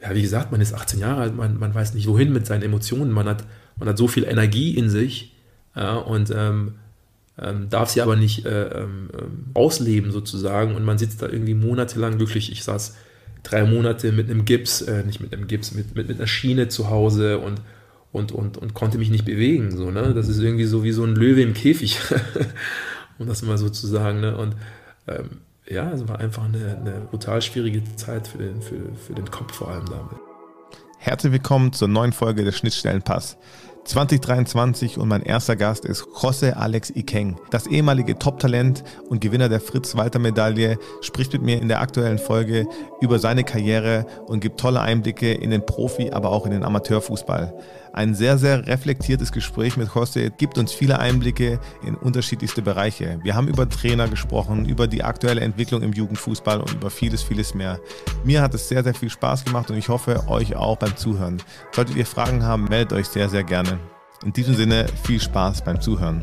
ja, wie gesagt, man ist 18 Jahre alt, man weiß nicht wohin mit seinen Emotionen, man hat so viel Energie in sich, ja, und darf sie aber nicht ausleben sozusagen, und man sitzt da irgendwie monatelang glücklich. Ich saß 3 Monate mit einem Gips, nicht mit einem Gips, mit einer Schiene zu Hause und konnte mich nicht bewegen. So, ne? Das ist irgendwie so wie so ein Löwe im Käfig, um das mal so zu sagen. Ne? Und ja, es war einfach eine brutal schwierige Zeit für den Kopf vor allem damit. Herzlich willkommen zur neuen Folge des Schnittstellenpass 2023 und mein erster Gast ist José Alex Ikeng. Das ehemalige Top-Talent und Gewinner der Fritz-Walter-Medaille spricht mit mir in der aktuellen Folge über seine Karriere und gibt tolle Einblicke in den Profi-, aber auch in den Amateurfußball. Ein sehr, sehr reflektiertes Gespräch mit José gibt uns viele Einblicke in unterschiedlichste Bereiche. Wir haben über Trainer gesprochen, über die aktuelle Entwicklung im Jugendfußball und über vieles, vieles mehr. Mir hat es sehr, sehr viel Spaß gemacht und ich hoffe, euch auch beim Zuhören. Solltet ihr Fragen haben, meldet euch sehr, sehr gerne. In diesem Sinne, viel Spaß beim Zuhören.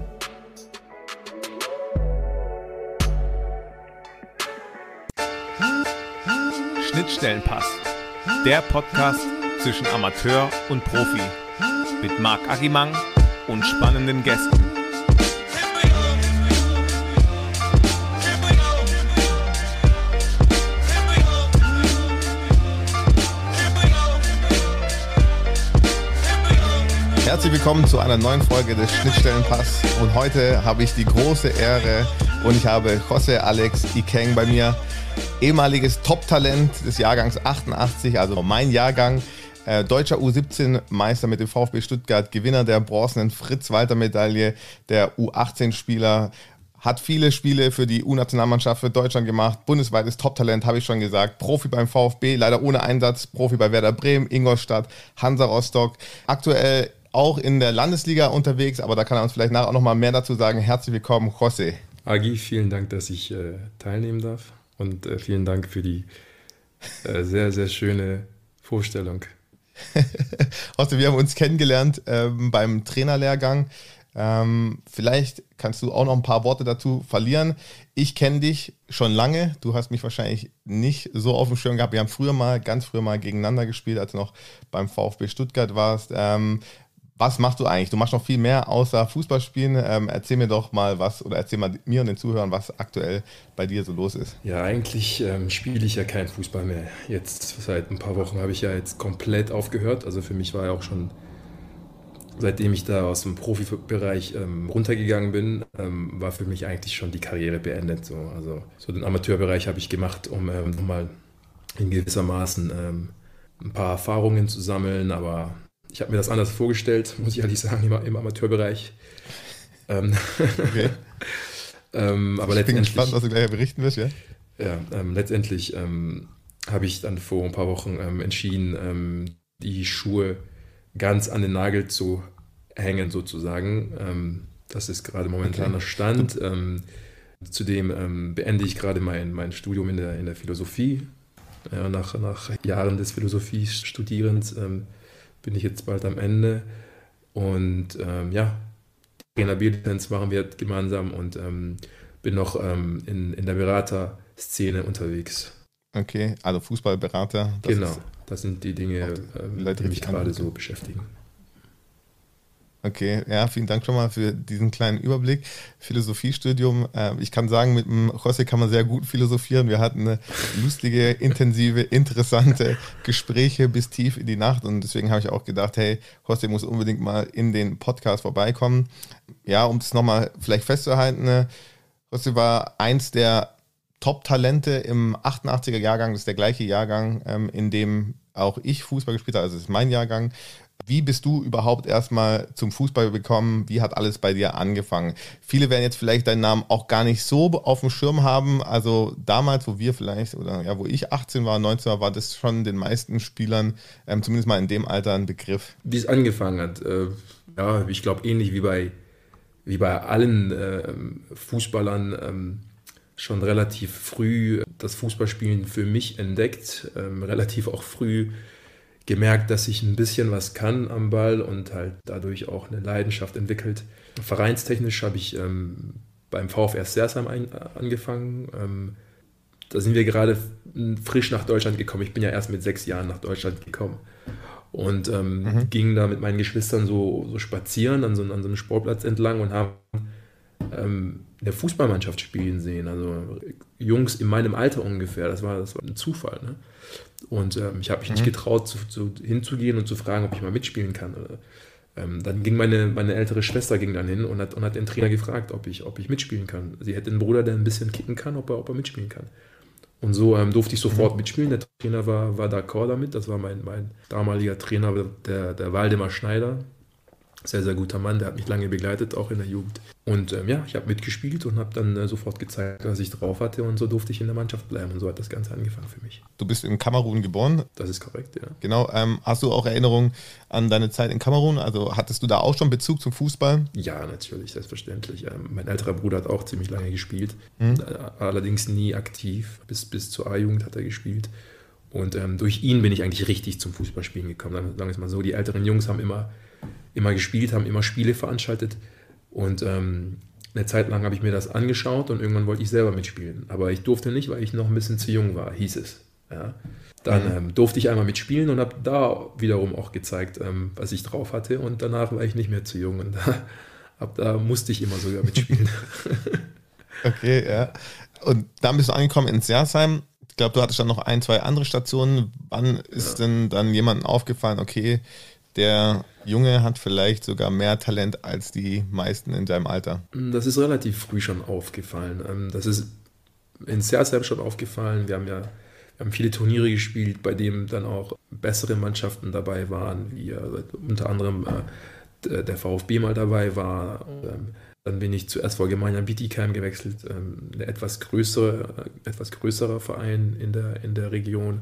Schnittstellenpass, der Podcast zwischen Amateur und Profi. Mit Marc Agimang und spannenden Gästen. Herzlich willkommen zu einer neuen Folge des Schnittstellenpass und heute habe ich die große Ehre und ich habe José Alex Ikeng bei mir, ehemaliges Top-Talent des Jahrgangs 88, also mein Jahrgang. Deutscher U17-Meister mit dem VfB Stuttgart, Gewinner der bronzenen Fritz-Walter-Medaille, der U18-Spieler, hat viele Spiele für die U-Nationalmannschaft für Deutschland gemacht, bundesweites Top-Talent, habe ich schon gesagt, Profi beim VfB, leider ohne Einsatz, Profi bei Werder Bremen, Ingolstadt, Hansa Rostock, aktuell auch in der Landesliga unterwegs, aber da kann er uns vielleicht nachher auch nochmal mehr dazu sagen. Herzlich willkommen, José. Agi, vielen Dank, dass ich teilnehmen darf und vielen Dank für die sehr, sehr schöne Vorstellung. José, wir haben uns kennengelernt beim Trainerlehrgang. Vielleicht kannst du auch noch ein paar Worte dazu verlieren. Ich kenne dich schon lange. Du hast mich wahrscheinlich nicht so auf dem Schirm gehabt. Wir haben ganz früher mal gegeneinander gespielt, als du noch beim VfB Stuttgart warst. Was machst du eigentlich? Du machst noch viel mehr außer Fußball spielen. Erzähl mir doch mal was oder erzähl mal mir und den Zuhörern, was aktuell bei dir so los ist. Ja, eigentlich spiele ich ja keinen Fußball mehr. Jetzt seit ein paar Wochen habe ich ja jetzt komplett aufgehört. Also für mich war ja auch schon, seitdem ich da aus dem Profibereich runtergegangen bin, war für mich eigentlich schon die Karriere beendet. Also den Amateurbereich habe ich gemacht, um nochmal in gewissermaßen ein paar Erfahrungen zu sammeln, aber ich habe mir das anders vorgestellt, muss ich ehrlich sagen, im Amateurbereich. Okay. Aber ich bin gespannt, was du gleich berichten wirst, ja? Ja, letztendlich habe ich dann vor ein paar Wochen entschieden, die Schuhe ganz an den Nagel zu hängen, sozusagen. Das ist gerade momentan der Stand. Zudem beende ich gerade mein Studium in der Philosophie. Nach Jahren des Philosophiestudierens bin ich jetzt bald am Ende und Trainer B-Lizenz machen wir gemeinsam und bin noch in der Beraterszene unterwegs. Okay, also Fußballberater. Genau, das sind die Dinge, die mich gerade so beschäftigen. Okay, ja, vielen Dank schon mal für diesen kleinen Überblick. Philosophiestudium, ich kann sagen, mit dem José kann man sehr gut philosophieren. Wir hatten lustige, intensive, interessante Gespräche bis tief in die Nacht und deswegen habe ich auch gedacht, hey, José muss unbedingt mal in den Podcast vorbeikommen. Ja, um es nochmal vielleicht festzuhalten, José war eins der Top-Talente im 88er Jahrgang, das ist der gleiche Jahrgang, in dem auch ich Fußball gespielt habe, also das ist mein Jahrgang. Wie bist du überhaupt erstmal zum Fußball gekommen? Wie hat alles bei dir angefangen? Viele werden jetzt vielleicht deinen Namen auch gar nicht so auf dem Schirm haben. Also damals, wo wir vielleicht, oder ja, wo ich 18 war, 19 war, war das schon den meisten Spielern, zumindest mal in dem Alter, ein Begriff. Wie es angefangen hat, ja, ich glaube ähnlich wie bei allen Fußballern, schon relativ früh das Fußballspielen für mich entdeckt, relativ auch früh gemerkt, dass ich ein bisschen was kann am Ball und halt dadurch auch eine Leidenschaft entwickelt. Vereinstechnisch habe ich beim VfR Sersheim angefangen, da sind wir gerade frisch nach Deutschland gekommen. Ich bin ja erst mit 6 Jahren nach Deutschland gekommen. Und ging da mit meinen Geschwistern so spazieren an so einem Sportplatz entlang und haben eine Fußballmannschaft spielen sehen. Also Jungs in meinem Alter ungefähr. Das war ein Zufall. Ne? Und ich habe mich nicht getraut, hinzugehen und zu fragen, ob ich mal mitspielen kann. Dann ging meine ältere Schwester ging dann hin und hat den Trainer gefragt, ob ich mitspielen kann. Sie hätte einen Bruder, der ein bisschen kicken kann, ob er mitspielen kann. Und so durfte ich sofort mitspielen. Der Trainer war d'accord damit. Das war mein damaliger Trainer, der Waldemar Schneider. Sehr, sehr guter Mann, der hat mich lange begleitet, auch in der Jugend. Und ich habe mitgespielt und habe dann sofort gezeigt, was ich drauf hatte. Und so durfte ich in der Mannschaft bleiben. Und so hat das Ganze angefangen für mich. Du bist in Kamerun geboren. Das ist korrekt, ja. Genau. Hast du auch Erinnerungen an deine Zeit in Kamerun? Also hattest du da auch schon Bezug zum Fußball? Ja, natürlich, selbstverständlich. Mein älterer Bruder hat auch ziemlich lange gespielt. Allerdings nie aktiv. Bis zur A-Jugend hat er gespielt. Und durch ihn bin ich eigentlich richtig zum Fußballspielen gekommen. Sagen wir es mal so, die älteren Jungs haben immer gespielt, haben immer Spiele veranstaltet und eine Zeit lang habe ich mir das angeschaut und irgendwann wollte ich selber mitspielen. Aber ich durfte nicht, weil ich noch ein bisschen zu jung war, hieß es. Ja. Dann durfte ich einmal mitspielen und habe da wiederum auch gezeigt, was ich drauf hatte und danach war ich nicht mehr zu jung und da musste ich immer sogar mitspielen. Okay, ja. Und dann bist du angekommen in Sersheim. Ich glaube, du hattest dann noch 1, 2 andere Stationen. Wann ist denn dann jemandem aufgefallen, okay, der Junge hat vielleicht sogar mehr Talent als die meisten in seinem Alter? Das ist relativ früh schon aufgefallen. Das ist in Sersheim schon aufgefallen. Wir haben viele Turniere gespielt, bei denen dann auch bessere Mannschaften dabei waren, wie unter anderem der VfB mal dabei war. Dann bin ich zu SV Gemeiner Bietigheim gewechselt, ein etwas größerer Verein in der Region.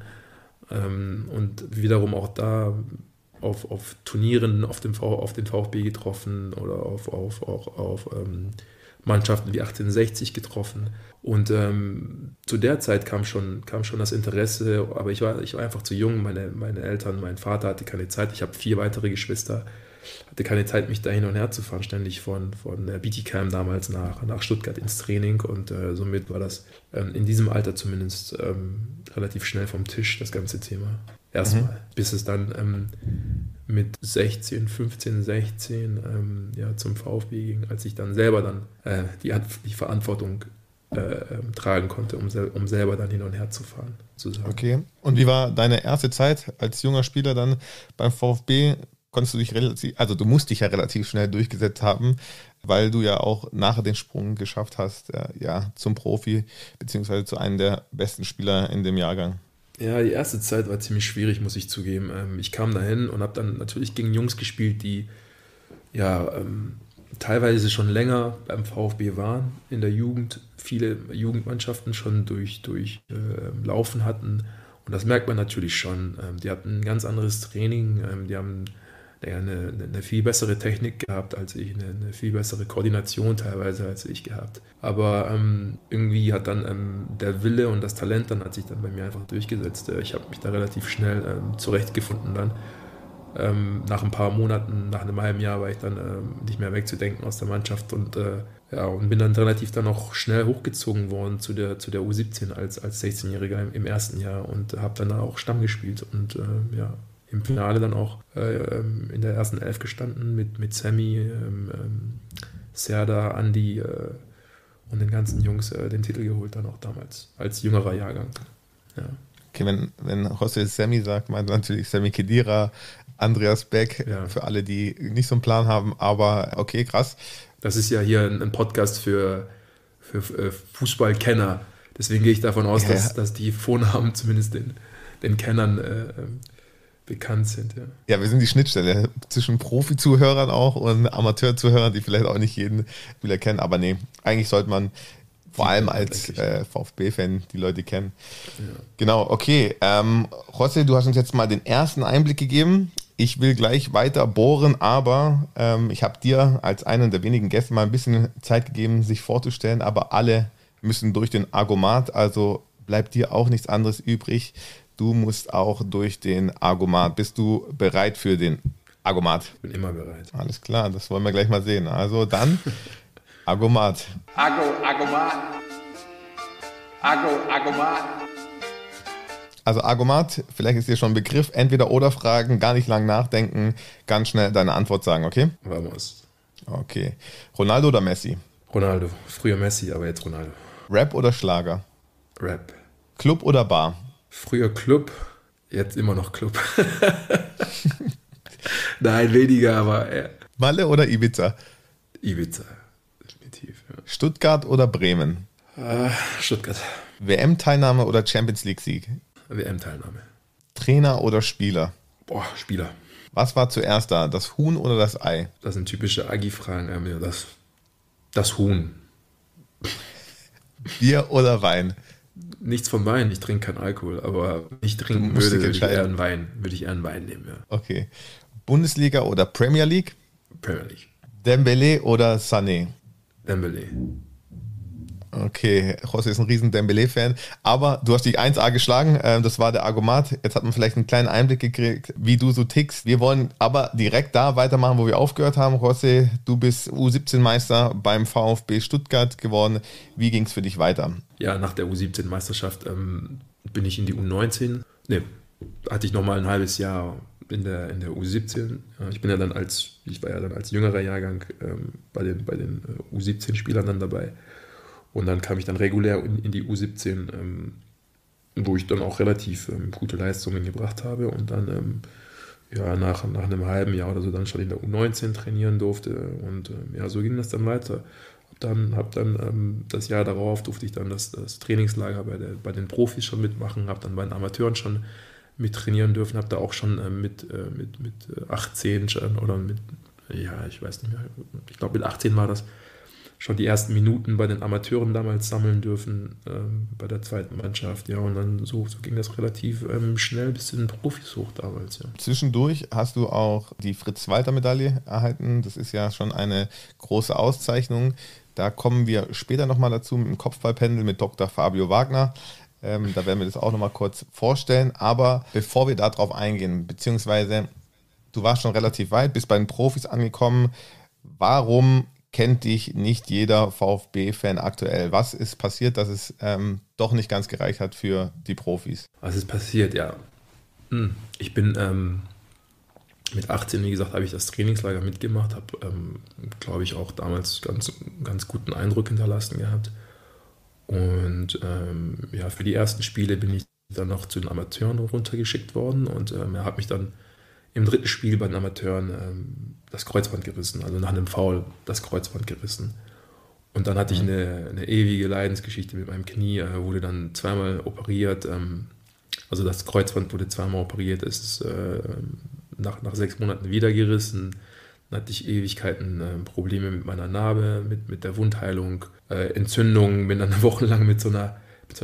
Und wiederum auch da auf Turnieren auf den VfB getroffen oder auf Mannschaften wie 1860 getroffen. Und zu der Zeit kam schon das Interesse, aber ich war einfach zu jung. Meine Eltern, mein Vater hatte keine Zeit. Ich habe 4 weitere Geschwister, hatte keine Zeit, mich da hin und her zu fahren, ständig von Bietigheim damals nach Stuttgart ins Training. Und somit war das in diesem Alter zumindest relativ schnell vom Tisch, das ganze Thema. Erstmal, bis es dann mit 15, 16 zum VfB ging, als ich dann selber die Verantwortung tragen konnte, um selber dann hin und her zu fahren. Sozusagen. Okay. Und wie war deine erste Zeit als junger Spieler dann beim VfB? Konntest du dich du musst dich ja relativ schnell durchgesetzt haben, weil du ja auch nachher den Sprung geschafft hast, zum Profi, beziehungsweise zu einem der besten Spieler in dem Jahrgang. Ja, die erste Zeit war ziemlich schwierig, muss ich zugeben. Ich kam dahin und habe dann natürlich gegen Jungs gespielt, die teilweise schon länger beim VfB waren in der Jugend, viele Jugendmannschaften schon durch Laufen hatten. Und das merkt man natürlich schon. Die hatten ein ganz anderes Training, die haben eine viel bessere Technik gehabt als ich, eine viel bessere Koordination teilweise als ich gehabt. Aber irgendwie hat dann der Wille und das Talent hat sich dann bei mir einfach durchgesetzt. Ich habe mich da relativ schnell zurechtgefunden dann. Nach ein paar Monaten, nach einem halben Jahr war ich dann nicht mehr wegzudenken aus der Mannschaft und bin dann relativ dann auch schnell hochgezogen worden zu der U17 als 16-Jähriger im ersten Jahr und habe dann auch Stamm gespielt und im Finale dann auch in der ersten 11 gestanden mit Sammy, Serda, Andi und den ganzen Jungs den Titel geholt dann auch damals, als jüngerer Jahrgang. Ja. Okay, wenn José Sammy sagt, meint natürlich Sammy Khedira, Andreas Beck, für alle, die nicht so einen Plan haben, aber okay, krass. Das ist ja hier ein Podcast für Fußballkenner, deswegen gehe ich davon aus, dass die Vornamen zumindest den Kennern bekannt sind. Ja, wir sind die Schnittstelle zwischen Profi-Zuhörern auch und Amateur-Zuhörern, die vielleicht auch nicht jeden Spieler kennen, aber nee, eigentlich sollte man vor allem als VfB-Fan die Leute kennen. Ja. Genau, okay. José, du hast uns jetzt mal den ersten Einblick gegeben. Ich will gleich weiter bohren, aber ich habe dir als einen der wenigen Gäste mal ein bisschen Zeit gegeben, sich vorzustellen, aber alle müssen durch den Argomat, also bleibt dir auch nichts anderes übrig. Du musst auch durch den Argomat. Bist du bereit für den Argomat? Ich bin immer bereit. Alles klar, das wollen wir gleich mal sehen. Also dann, Argomat. Argomat. Agomat. Also Argomat, vielleicht ist dir schon ein Begriff, entweder oder Fragen, gar nicht lang nachdenken, ganz schnell deine Antwort sagen, okay? Vamos. Okay. Ronaldo oder Messi? Ronaldo. Früher Messi, aber jetzt Ronaldo. Rap oder Schlager? Rap. Club oder Bar? Früher Club, jetzt immer noch Club. Nein, weniger, aber Malle oder Ibiza? Ibiza. Definitiv, ja. Stuttgart oder Bremen? Stuttgart. WM-Teilnahme oder Champions League-Sieg? WM-Teilnahme. Trainer oder Spieler? Boah, Spieler. Was war zuerst da, das Huhn oder das Ei? Das sind typische Agi-Fragen. Ja, das Huhn. Bier oder Wein? Nichts von Wein, ich trinke keinen Alkohol, aber wenn ich trinken musst würde, dich entscheiden. würde ich eher einen Wein nehmen, ja. Okay. Bundesliga oder Premier League? Premier League. Dembélé oder Sané? Dembélé. Okay, José ist ein riesen Dembélé-Fan, aber du hast die 1A geschlagen, das war der Argomat. Jetzt hat man vielleicht einen kleinen Einblick gekriegt, wie du so tickst. Wir wollen aber direkt da weitermachen, wo wir aufgehört haben. José, du bist U17-Meister beim VfB Stuttgart geworden. Wie ging es für dich weiter? Ja, nach der U17-Meisterschaft bin ich in die U19. Ne, hatte ich nochmal ein halbes Jahr in der U17. Ich war ja dann als jüngerer Jahrgang bei den U17-Spielern dann dabei. Und dann kam ich dann regulär in die U17, wo ich dann auch relativ gute Leistungen gebracht habe und dann nach einem halben Jahr oder so dann schon in der U19 trainieren durfte. Und so ging das dann weiter. Hab dann das Jahr darauf durfte ich dann das Trainingslager bei den Profis schon mitmachen, habe dann bei den Amateuren schon mit trainieren dürfen, habe da auch schon mit 18 schon, oder ich weiß nicht mehr, ich glaube mit 18 war das, schon die ersten Minuten bei den Amateuren damals sammeln dürfen, bei der zweiten Mannschaft. Ja, und dann so ging das relativ schnell bis zu den Profis hoch damals. Ja. Zwischendurch hast du auch die Fritz-Walter-Medaille erhalten. Das ist ja schon eine große Auszeichnung. Da kommen wir später nochmal dazu mit dem Kopfballpendel mit Dr. Fabio Wagner. Da werden wir das auch nochmal kurz vorstellen. Aber bevor wir darauf eingehen, beziehungsweise du warst schon relativ weit, bist bei den Profis angekommen. Warum kennt dich nicht jeder VfB-Fan aktuell? Was ist passiert, dass es doch nicht ganz gereicht hat für die Profis? Was ist passiert, ja. Ich bin mit 18, wie gesagt, habe ich das Trainingslager mitgemacht, habe, glaube ich, auch damals ganz guten Eindruck hinterlassen gehabt. Und für die ersten Spiele bin ich dann noch zu den Amateuren runtergeschickt worden und er hat mich dann im dritten Spiel bei den Amateuren das Kreuzband gerissen, also nach einem Foul das Kreuzband gerissen. Und dann hatte ich eine ewige Leidensgeschichte mit meinem Knie, wurde dann zweimal operiert, also das Kreuzband wurde zweimal operiert, es ist nach 6 Monaten wieder gerissen. Dann hatte ich Ewigkeiten Probleme mit meiner Narbe, mit der Wundheilung, Entzündungen, bin dann wochenlang mit so einer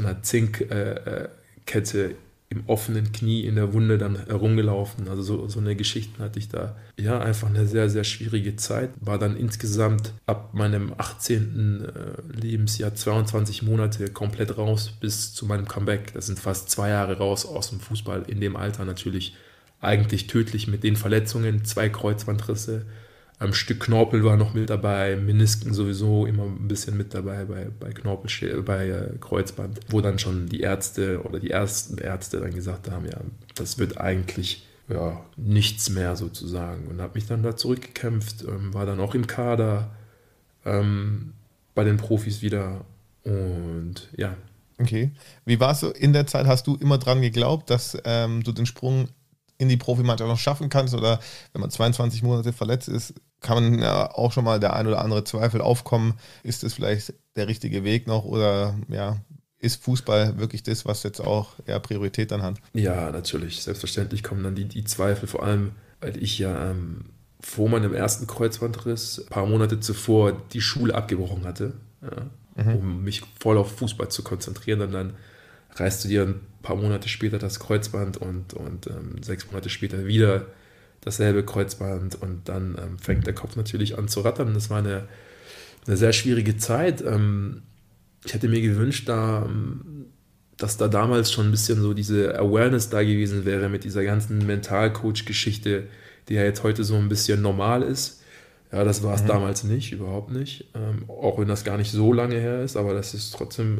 Zinkkette im offenen Knie in der Wunde dann herumgelaufen. Also so eine Geschichte hatte ich da. Ja, einfach eine sehr, sehr schwierige Zeit. War dann insgesamt ab meinem 18. Lebensjahr 22 Monate komplett raus bis zu meinem Comeback. Das sind fast 2 Jahre raus aus dem Fußball. In dem Alter natürlich eigentlich tödlich mit den Verletzungen, 2 Kreuzbandrisse. Ein Stück Knorpel war noch mit dabei, Menisken sowieso immer ein bisschen mit dabei bei Kreuzband, wo dann schon die Ärzte oder die ersten Ärzte dann gesagt haben, ja, das wird eigentlich nichts mehr sozusagen. Und habe mich dann da zurückgekämpft, war dann auch im Kader bei den Profis wieder und ja. Okay. Wie war es so in der Zeit? Hast du immer dran geglaubt, dass du den Sprung in die Profimannschaft noch schaffen kannst? Oder wenn man 22 Monate verletzt ist, kann man ja auch schon mal der ein oder andere Zweifel aufkommen. Ist das vielleicht der richtige Weg noch oder ist Fußball wirklich das, was jetzt auch Priorität dann hat? Ja, natürlich. Selbstverständlich kommen dann die Zweifel, vor allem, weil ich ja vor meinem ersten Kreuzbandriss, ein paar Monate zuvor, die Schule abgebrochen hatte, um mich voll auf Fußball zu konzentrieren. Und dann reißt du dir ein paar Monate später das Kreuzband und 6 Monate später wieder dasselbe Kreuzband und dann fängt der Kopf natürlich an zu rattern. Das war eine sehr schwierige Zeit. Ich hätte mir gewünscht, dass da damals schon ein bisschen so diese Awareness da gewesen wäre mit dieser ganzen Mentalcoach-Geschichte, die ja jetzt heute so ein bisschen normal ist. Ja, das war es damals nicht, überhaupt nicht. Auch wenn das gar nicht so lange her ist, aber das ist trotzdem,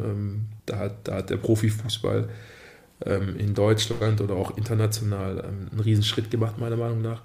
da hat der Profifußball in Deutschland oder auch international einen Riesenschritt gemacht, meiner Meinung nach.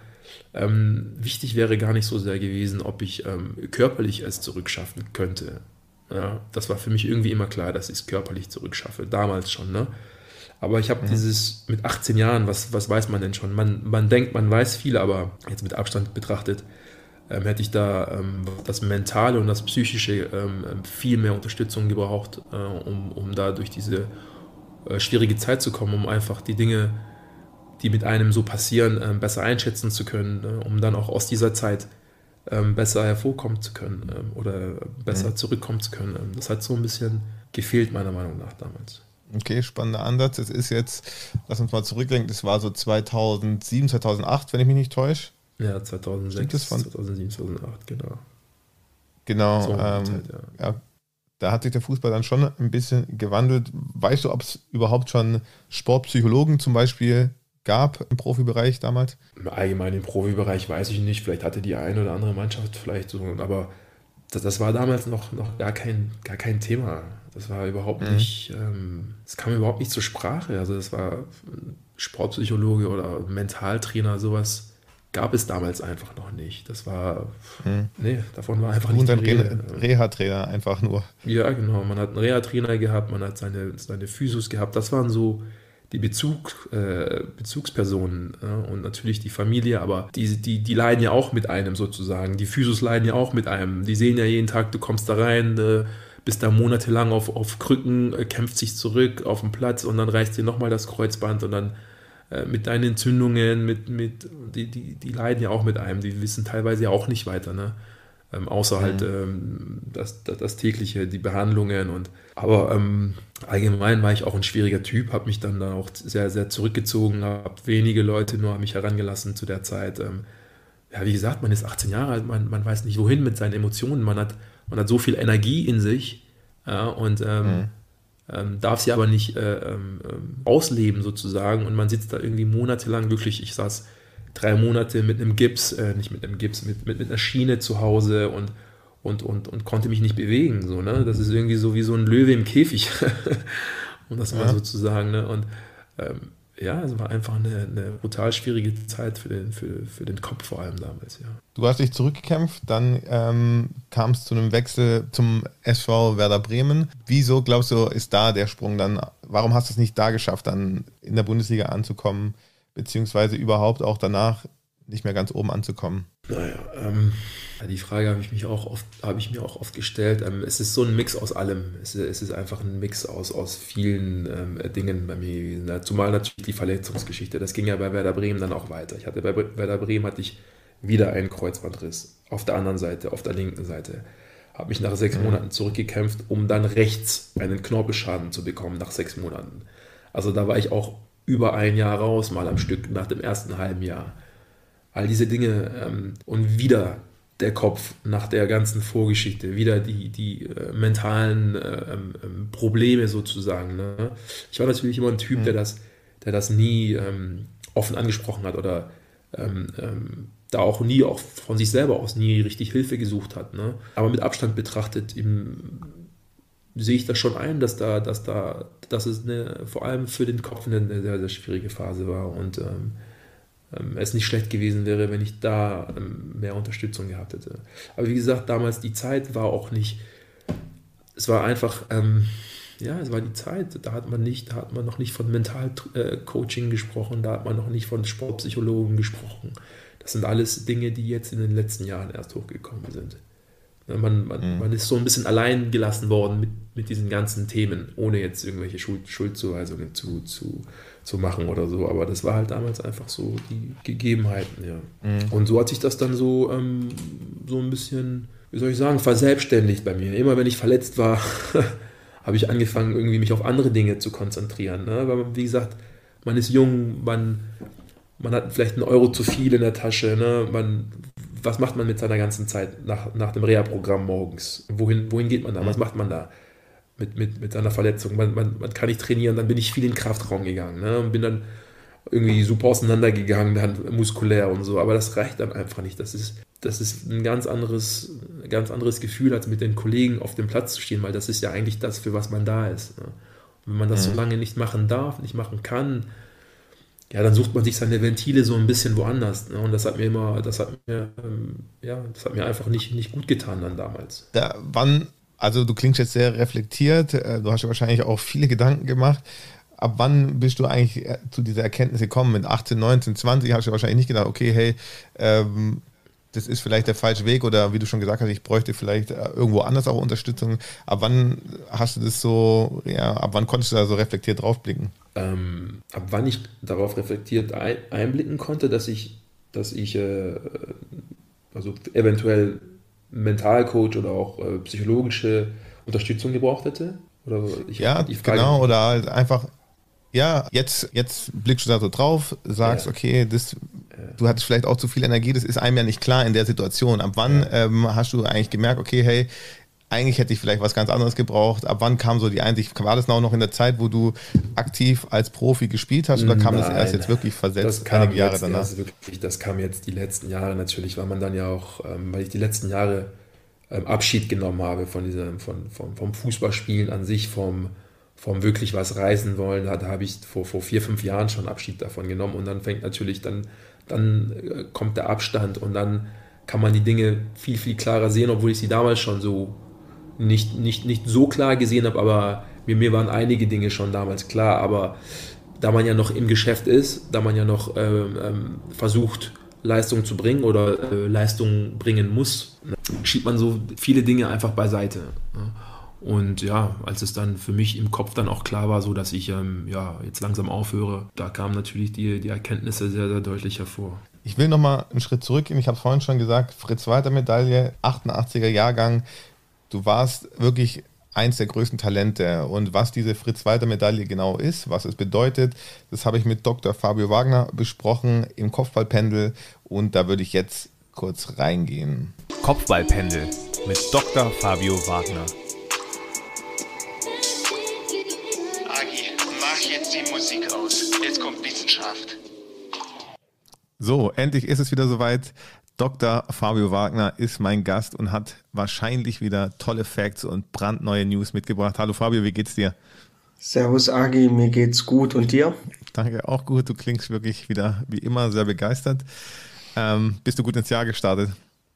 Wichtig wäre gar nicht so sehr gewesen, ob ich körperlich es zurückschaffen könnte. Ja, das war für mich irgendwie immer klar, dass ich es körperlich zurückschaffe, damals schon. Ne? Aber ich habe dieses mit 18 Jahren, was weiß man denn schon? Man denkt, man weiß viel, aber jetzt mit Abstand betrachtet, hätte ich da das Mentale und das Psychische viel mehr Unterstützung gebraucht, um da durch diese schwierige Zeit zu kommen, um einfach die Dinge, die mit einem so passieren, besser einschätzen zu können, um dann auch aus dieser Zeit besser hervorkommen zu können oder besser zurückkommen zu können. Das hat so ein bisschen gefehlt, meiner Meinung nach, damals. Okay, spannender Ansatz. Es ist jetzt, lass uns mal zurückdenken, das war so 2007, 2008, wenn ich mich nicht täusche. Ja, 2006, 2007, 2008, genau. Genau, So Zeit, ja, da hat sich der Fußball dann schon ein bisschen gewandelt. Weißt du, ob es überhaupt schon Sportpsychologen zum Beispiel gab im Profibereich damals? Im allgemeinen Profibereich weiß ich nicht, vielleicht hatte die eine oder andere Mannschaft vielleicht so, aber das war damals noch gar kein Thema. Das war überhaupt nicht, es kam überhaupt nicht zur Sprache. Also das war Sportpsychologe oder Mentaltrainer, sowas gab es damals einfach noch nicht. Das war, nee, davon war einfach nicht die Rede. Reha-Trainer einfach nur. Ja, genau. Man hat einen Reha-Trainer gehabt, man hat seine Physios gehabt. Das waren so die Bezugspersonen, ja, und natürlich die Familie, aber die leiden ja auch mit einem sozusagen. Die Physios leiden ja auch mit einem. Die sehen ja jeden Tag, du kommst da rein, bist da monatelang auf Krücken, kämpft sich zurück auf dem Platz und dann reißt dir nochmal das Kreuzband und dann mit deinen Entzündungen, die leiden ja auch mit einem, die wissen teilweise ja auch nicht weiter, ne? Außer halt das tägliche, die Behandlungen aber allgemein war ich auch ein schwieriger Typ, habe mich dann auch sehr, sehr zurückgezogen, habe wenige Leute nur an mich herangelassen zu der Zeit. Ja, wie gesagt, man ist 18 Jahre alt, man weiß nicht wohin mit seinen Emotionen, man hat so viel Energie in sich, ja, und darf sie aber nicht ausleben sozusagen und man sitzt da irgendwie monatelang wirklich, ich saß 3 Monate mit einem Gips, nicht mit einem Gips, mit einer Schiene zu Hause und konnte mich nicht bewegen. So, ne? Das ist irgendwie so wie so ein Löwe im Käfig. Und das war sozusagen, ne? Und ja, es war einfach eine brutal schwierige Zeit für den Kopf vor allem damals, ja. Du hast dich zurückgekämpft, dann kam es zu einem Wechsel zum SV Werder Bremen. Wieso, glaubst du, ist da der Sprung dann? Warum hast du es nicht da geschafft, dann in der Bundesliga anzukommen, beziehungsweise überhaupt auch danach nicht mehr ganz oben anzukommen? Naja, die Frage habe ich mir auch oft gestellt. Es ist so ein Mix aus allem. Es ist einfach ein Mix aus vielen Dingen bei mir gewesen. Zumal natürlich die Verletzungsgeschichte. Das ging ja bei Werder Bremen dann auch weiter. Bei Werder Bremen hatte ich wieder einen Kreuzbandriss. Auf der anderen Seite, auf der linken Seite. Habe mich nach 6 Monaten zurückgekämpft, um dann rechts einen Knorpelschaden zu bekommen nach 6 Monaten. Also da war ich auch über ein Jahr raus, mal am Stück, nach dem ersten halben Jahr. All diese Dinge und wieder der Kopf nach der ganzen Vorgeschichte, wieder die mentalen Probleme sozusagen. Ne? Ich war natürlich immer ein Typ, der das nie offen angesprochen hat oder da auch nie, auch von sich selber aus, nie richtig Hilfe gesucht hat. Ne? Aber mit Abstand betrachtet sehe ich das schon ein, dass es vor allem für den Kopf eine sehr, sehr schwierige Phase war und es nicht schlecht gewesen wäre, wenn ich da mehr Unterstützung gehabt hätte. Aber wie gesagt, damals die Zeit war auch nicht, es war einfach, es war die Zeit, da hat man noch nicht von Mentalcoaching gesprochen, da hat man noch nicht von Sportpsychologen gesprochen. Das sind alles Dinge, die jetzt in den letzten Jahren erst hochgekommen sind. Man ist so ein bisschen allein gelassen worden mit diesen ganzen Themen, ohne jetzt irgendwelche Schuldzuweisungen zu machen oder so. Aber das war halt damals einfach so die Gegebenheiten, ja. Und so hat sich das dann so ein bisschen, wie soll ich sagen, verselbstständigt bei mir. Immer wenn ich verletzt war, habe ich angefangen, irgendwie mich auf andere Dinge zu konzentrieren. Ne? Weil, wie gesagt, man ist jung, man hat vielleicht 1 Euro zu viel in der Tasche, ne? Was macht man mit seiner ganzen Zeit nach dem Reha-Programm morgens? Wohin geht man da? Was macht man da mit seiner Verletzung? Man kann nicht trainieren, dann bin ich viel in den Kraftraum gegangen, ne? Und bin dann irgendwie super auseinandergegangen, dann muskulär und so. Aber das reicht dann einfach nicht. Das ist ein ganz anderes Gefühl, als mit den Kollegen auf dem Platz zu stehen, weil das ist ja eigentlich das, für was man da ist. Ne? Und wenn man das so lange nicht machen darf, nicht machen kann, ja, dann sucht man sich seine Ventile so ein bisschen woanders. Ne? Und das hat mir einfach nicht gut getan dann damals. Also du klingst jetzt sehr reflektiert, du hast ja wahrscheinlich auch viele Gedanken gemacht. Ab wann bist du eigentlich zu dieser Erkenntnis gekommen? Mit 18, 19, 20 hast du wahrscheinlich nicht gedacht, okay, hey, das ist vielleicht der falsche Weg oder wie du schon gesagt hast, ich bräuchte vielleicht irgendwo anders auch Unterstützung. Ab wann hast du das so, ab wann konntest du da so reflektiert draufblicken? Ab wann ich darauf reflektiert einblicken konnte, dass ich also eventuell Mentalcoach oder auch psychologische Unterstützung gebraucht hätte? Oder genau, oder halt einfach, jetzt blickst du da so drauf, sagst, okay, du hattest vielleicht auch zu viel Energie, das ist einem ja nicht klar in der Situation. Ab wann hast du eigentlich gemerkt, okay, hey, eigentlich hätte ich vielleicht was ganz anderes gebraucht. Ab wann kam so die Einsicht? War das noch in der Zeit, wo du aktiv als Profi gespielt hast oder kam das erst jetzt wirklich versetzt einige Jahre danach? Das kam jetzt die letzten Jahre natürlich, weil man dann ja auch, weil ich die letzten Jahre Abschied genommen habe vom Fußballspielen an sich, vom wirklich was reißen wollen. Da habe ich vor 4, 5 Jahren schon Abschied davon genommen und dann fängt natürlich, dann kommt der Abstand und dann kann man die Dinge viel, viel klarer sehen, obwohl ich sie damals schon so nicht so klar gesehen habe, aber mir waren einige Dinge schon damals klar, aber da man ja noch im Geschäft ist, da man ja noch versucht, Leistung zu bringen oder Leistung bringen muss, schiebt man so viele Dinge einfach beiseite. Ne? Und ja, als es dann für mich im Kopf dann auch klar war, so dass ich jetzt langsam aufhöre, da kamen natürlich die Erkenntnisse sehr, sehr deutlich hervor. Ich will nochmal einen Schritt zurückgehen. Ich habe es vorhin schon gesagt, Fritz-Walter-Medaille, 88er Jahrgang. Du warst wirklich eins der größten Talente. Und was diese Fritz-Walter-Medaille genau ist, was es bedeutet, das habe ich mit Dr. Fabio Wagner besprochen im Kopfballpendel. Und da würde ich jetzt kurz reingehen. Kopfballpendel mit Dr. Fabio Wagner. Agi, mach jetzt die Musik aus. Jetzt kommt Wissenschaft. So, endlich ist es wieder soweit. Dr. Fabio Wagner ist mein Gast und hat wahrscheinlich wieder tolle Facts und brandneue News mitgebracht. Hallo Fabio, wie geht's dir? Servus Agi, mir geht's gut und dir? Danke, auch gut. Du klingst wirklich wieder wie immer sehr begeistert. Bist du gut ins Jahr gestartet?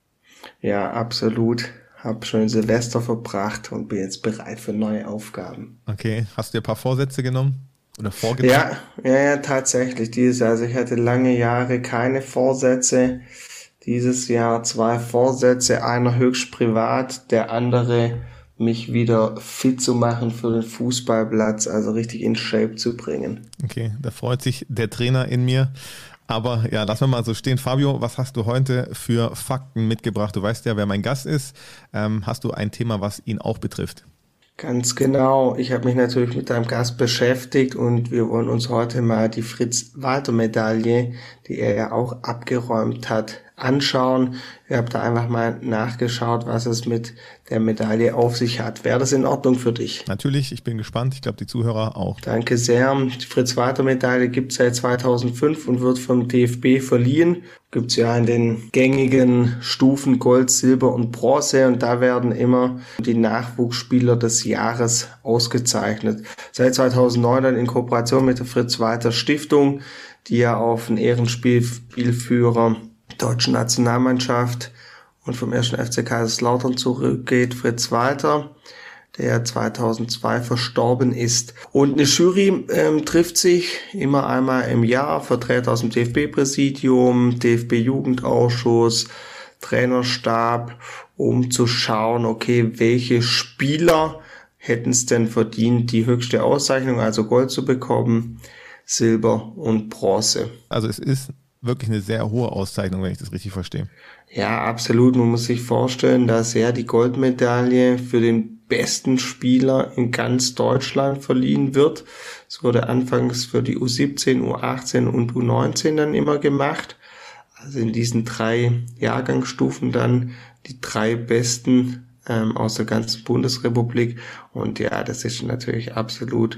Ja, absolut. Hab schon Silvester verbracht und bin jetzt bereit für neue Aufgaben. Okay, hast du dir ein paar Vorsätze genommen? Oder vorgenommen? Ja, tatsächlich. Also ich hatte lange Jahre keine Vorsätze. Dieses Jahr 2 Vorsätze, einer höchst privat, der andere mich wieder fit zu machen für den Fußballplatz, also richtig in Shape zu bringen. Okay, da freut sich der Trainer in mir. Aber ja, lassen wir mal so stehen. Fabio, was hast du heute für Fakten mitgebracht? Du weißt ja, wer mein Gast ist. Hast du ein Thema, was ihn auch betrifft? Ganz genau. Ich habe mich natürlich mit deinem Gast beschäftigt und wir wollen uns heute mal die Fritz-Walter-Medaille, die er ja auch abgeräumt hat, anschauen. Ich habe da einfach mal nachgeschaut, was es mit der Medaille auf sich hat. Wäre das in Ordnung für dich? Natürlich, ich bin gespannt. Ich glaube, die Zuhörer auch. Danke sehr. Die Fritz-Walter-Medaille gibt es seit 2005 und wird vom DFB verliehen. Gibt es ja in den gängigen Stufen Gold, Silber und Bronze und da werden immer die Nachwuchsspieler des Jahres ausgezeichnet. Seit 2009 dann in Kooperation mit der Fritz-Walter-Stiftung, die ja auf den Ehrenspielführer deutschen Nationalmannschaft und vom 1. FC Kaiserslautern zurückgeht, Fritz Walter, der 2002 verstorben ist. Und eine Jury trifft sich immer einmal im Jahr, Vertreter aus dem DFB-Präsidium, DFB-Jugendausschuss, Trainerstab, um zu schauen, okay, welche Spieler hätten es denn verdient, die höchste Auszeichnung, also Gold zu bekommen, Silber und Bronze. Also es ist wirklich eine sehr hohe Auszeichnung, wenn ich das richtig verstehe. Ja, absolut. Man muss sich vorstellen, dass ja die Goldmedaille für den besten Spieler in ganz Deutschland verliehen wird. Es wurde anfangs für die U17, U18 und U19 dann immer gemacht. Also in diesen 3 Jahrgangsstufen dann die 3 besten aus der ganzen Bundesrepublik. Und ja, das ist natürlich absolut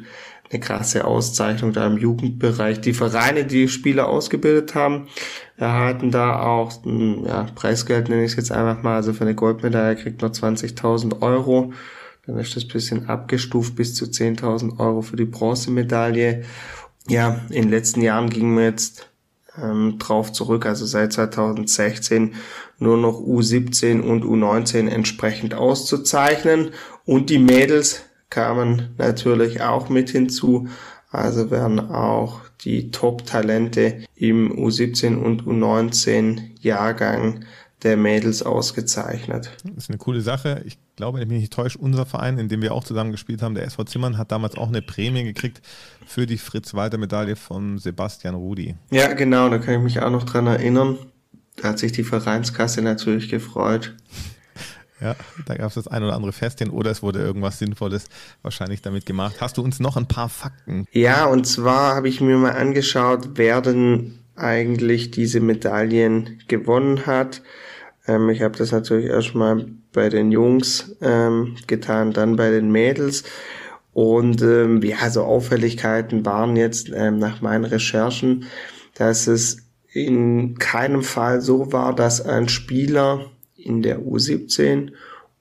eine krasse Auszeichnung da im Jugendbereich. Die Vereine, die Spieler ausgebildet haben, erhalten da auch Preisgeld, nenne ich es jetzt einfach mal. Also für eine Goldmedaille kriegt man 20.000 Euro. Dann ist das ein bisschen abgestuft bis zu 10.000 Euro für die Bronzemedaille. Ja, in den letzten Jahren gingen wir jetzt drauf zurück, also seit 2016 nur noch U17 und U19 entsprechend auszuzeichnen. Und die Mädels kamen natürlich auch mit hinzu, also werden auch die Top-Talente im U17 und U19-Jahrgang der Mädels ausgezeichnet. Das ist eine coole Sache. Ich glaube, wenn ich mich nicht täusche, unser Verein, in dem wir auch zusammen gespielt haben, der SV Zimmern, hat damals auch eine Prämie gekriegt für die Fritz-Walter-Medaille von Sebastian Rudi. Ja, genau, da kann ich mich auch noch dran erinnern. Da hat sich die Vereinskasse natürlich gefreut. Ja, da gab es das ein oder andere Festchen oder es wurde irgendwas Sinnvolles wahrscheinlich damit gemacht. Hast du uns noch ein paar Fakten? Ja, und zwar habe ich mir mal angeschaut, wer denn eigentlich diese Medaillen gewonnen hat. Ich habe das natürlich erstmal bei den Jungs getan, dann bei den Mädels. Und so Auffälligkeiten waren jetzt nach meinen Recherchen, dass es in keinem Fall so war, dass ein Spieler in der U17,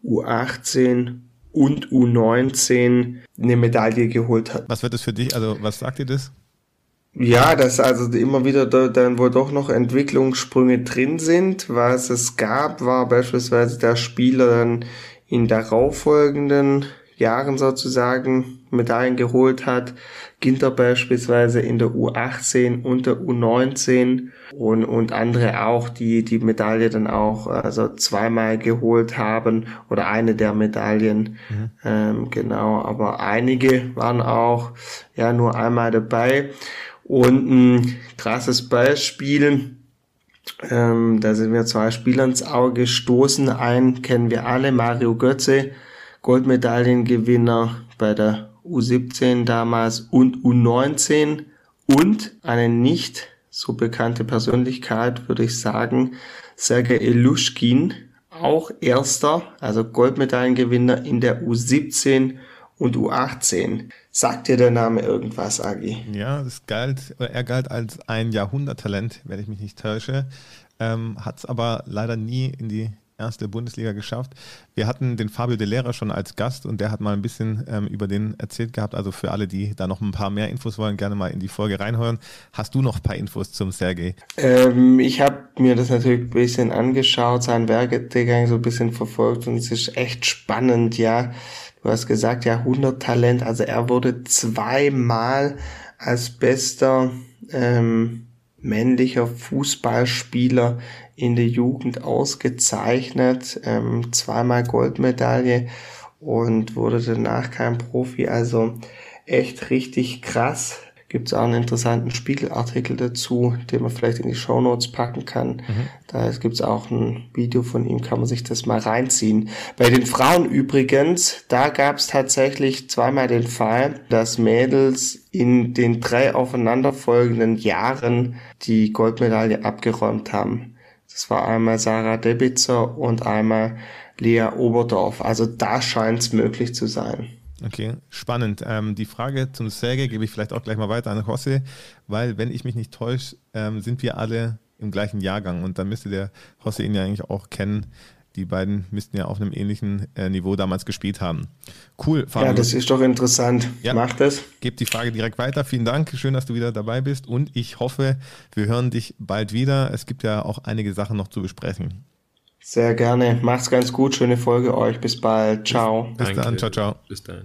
U18 und U19 eine Medaille geholt hat. Was wird das für dich? Also was sagt dir das? Ja, dass also immer wieder dann wohl doch noch Entwicklungssprünge drin sind. Was es gab, war beispielsweise, dass Spieler dann in darauffolgenden Jahren sozusagen Medaillen geholt hat. Ginter beispielsweise in der U18 und der U19 und andere auch, die Medaille dann auch zweimal geholt haben oder eine der Medaillen. Genau, aber einige waren auch nur einmal dabei. Und ein krasses Beispiel, da sind mir zwei Spieler ins Auge gestoßen. Einen kennen wir alle, Mario Götze, Goldmedaillengewinner bei der U17 damals und U19 und eine nicht so bekannte Persönlichkeit, würde ich sagen, Sergei Ilyushkin, auch erster, also Goldmedaillengewinner in der U17 und U18. Sagt dir der Name irgendwas, Agi? Ja, er galt als ein Jahrhunderttalent, wenn ich mich nicht täusche, hat es aber leider nie in die erste Bundesliga geschafft. Wir hatten den Fabio De Lera schon als Gast und der hat mal ein bisschen über den erzählt gehabt. Also für alle, die da noch ein paar mehr Infos wollen, gerne mal in die Folge reinhören. Hast du noch ein paar Infos zum Sergei? Ich habe mir das natürlich ein bisschen angeschaut, seinen Werdegang so ein bisschen verfolgt und es ist echt spannend, ja. Du hast gesagt, Jahrhunderttalent, also er wurde zweimal als bester männlicher Fußballspieler in der Jugend ausgezeichnet, zweimal Goldmedaille und wurde danach kein Profi, also echt richtig krass. Gibt es auch einen interessanten Spiegelartikel dazu, den man vielleicht in die Shownotes packen kann. Da gibt es auch ein Video von ihm, kann man sich das mal reinziehen. Bei den Frauen übrigens, da gab es tatsächlich zweimal den Fall, dass Mädels in den 3 aufeinanderfolgenden Jahren die Goldmedaille abgeräumt haben. Das war einmal Sarah Debitzer und einmal Lea Oberdorf. Also da scheint es möglich zu sein. Okay, spannend. Die Frage zum Sergei gebe ich vielleicht auch gleich mal weiter an José, weil, wenn ich mich nicht täusche, sind wir alle im gleichen Jahrgang und dann müsste der José ihn ja eigentlich auch kennen. Die beiden müssten ja auf einem ähnlichen Niveau damals gespielt haben. Cool, Fabio. Ja, das ist doch interessant. Ja, mach das. Gebe die Frage direkt weiter. Vielen Dank. Schön, dass du wieder dabei bist und ich hoffe, wir hören dich bald wieder. Es gibt ja auch einige Sachen noch zu besprechen. Sehr gerne. Macht's ganz gut. Schöne Folge euch. Bis bald. Ciao. Bis dann. Ciao, ciao. Bis dann.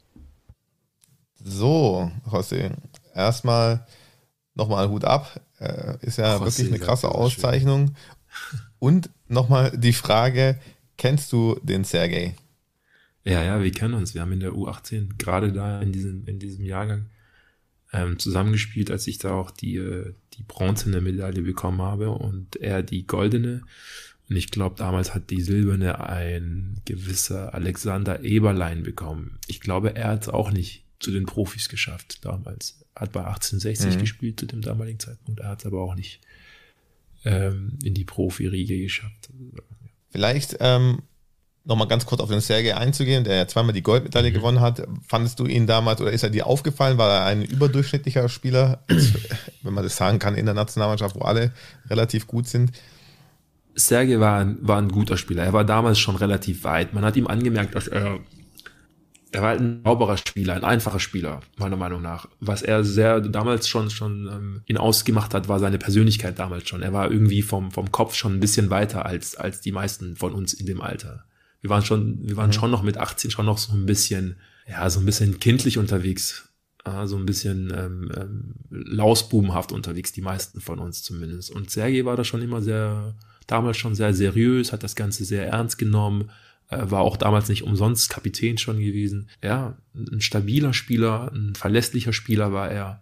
So, José, erstmal nochmal Hut ab. Ist ja José, wirklich eine krasse das Auszeichnung. Und nochmal die Frage, kennst du den Sergei? Ja, wir kennen uns. Wir haben in der U18 gerade da in diesem Jahrgang zusammengespielt, als ich da auch die bronzene Medaille bekommen habe und er die goldene. Und ich glaube, damals hat die silberne ein gewisser Alexander Eberlein bekommen. Ich glaube, er hat es auch nicht zu den Profis geschafft damals. Hat bei 1860 gespielt zu dem damaligen Zeitpunkt. Er hat es aber auch nicht in die Profiriege geschafft. Vielleicht Nochmal ganz kurz auf den Sergej einzugehen, der ja zweimal die Goldmedaille gewonnen hat. Fandest du ihn damals oder ist er dir aufgefallen? War er ein überdurchschnittlicher Spieler, wenn man das sagen kann, in der Nationalmannschaft, wo alle relativ gut sind? Sergej war ein guter Spieler. Er war damals schon relativ weit. Man hat ihm angemerkt, dass er war ein sauberer Spieler, ein einfacher Spieler, meiner Meinung nach. Was er damals schon ihn ausgemacht hat, war seine Persönlichkeit damals schon. Er war irgendwie vom Kopf schon ein bisschen weiter als die meisten von uns in dem Alter. Wir waren schon noch mit 18 schon noch so ein bisschen kindlich unterwegs, so ein bisschen lausbubenhaft unterwegs, die meisten von uns zumindest. Und Sergej war da schon immer damals schon sehr seriös, hat das Ganze sehr ernst genommen, war auch damals nicht umsonst Kapitän schon gewesen. Ja, ein stabiler Spieler, ein verlässlicher Spieler war er.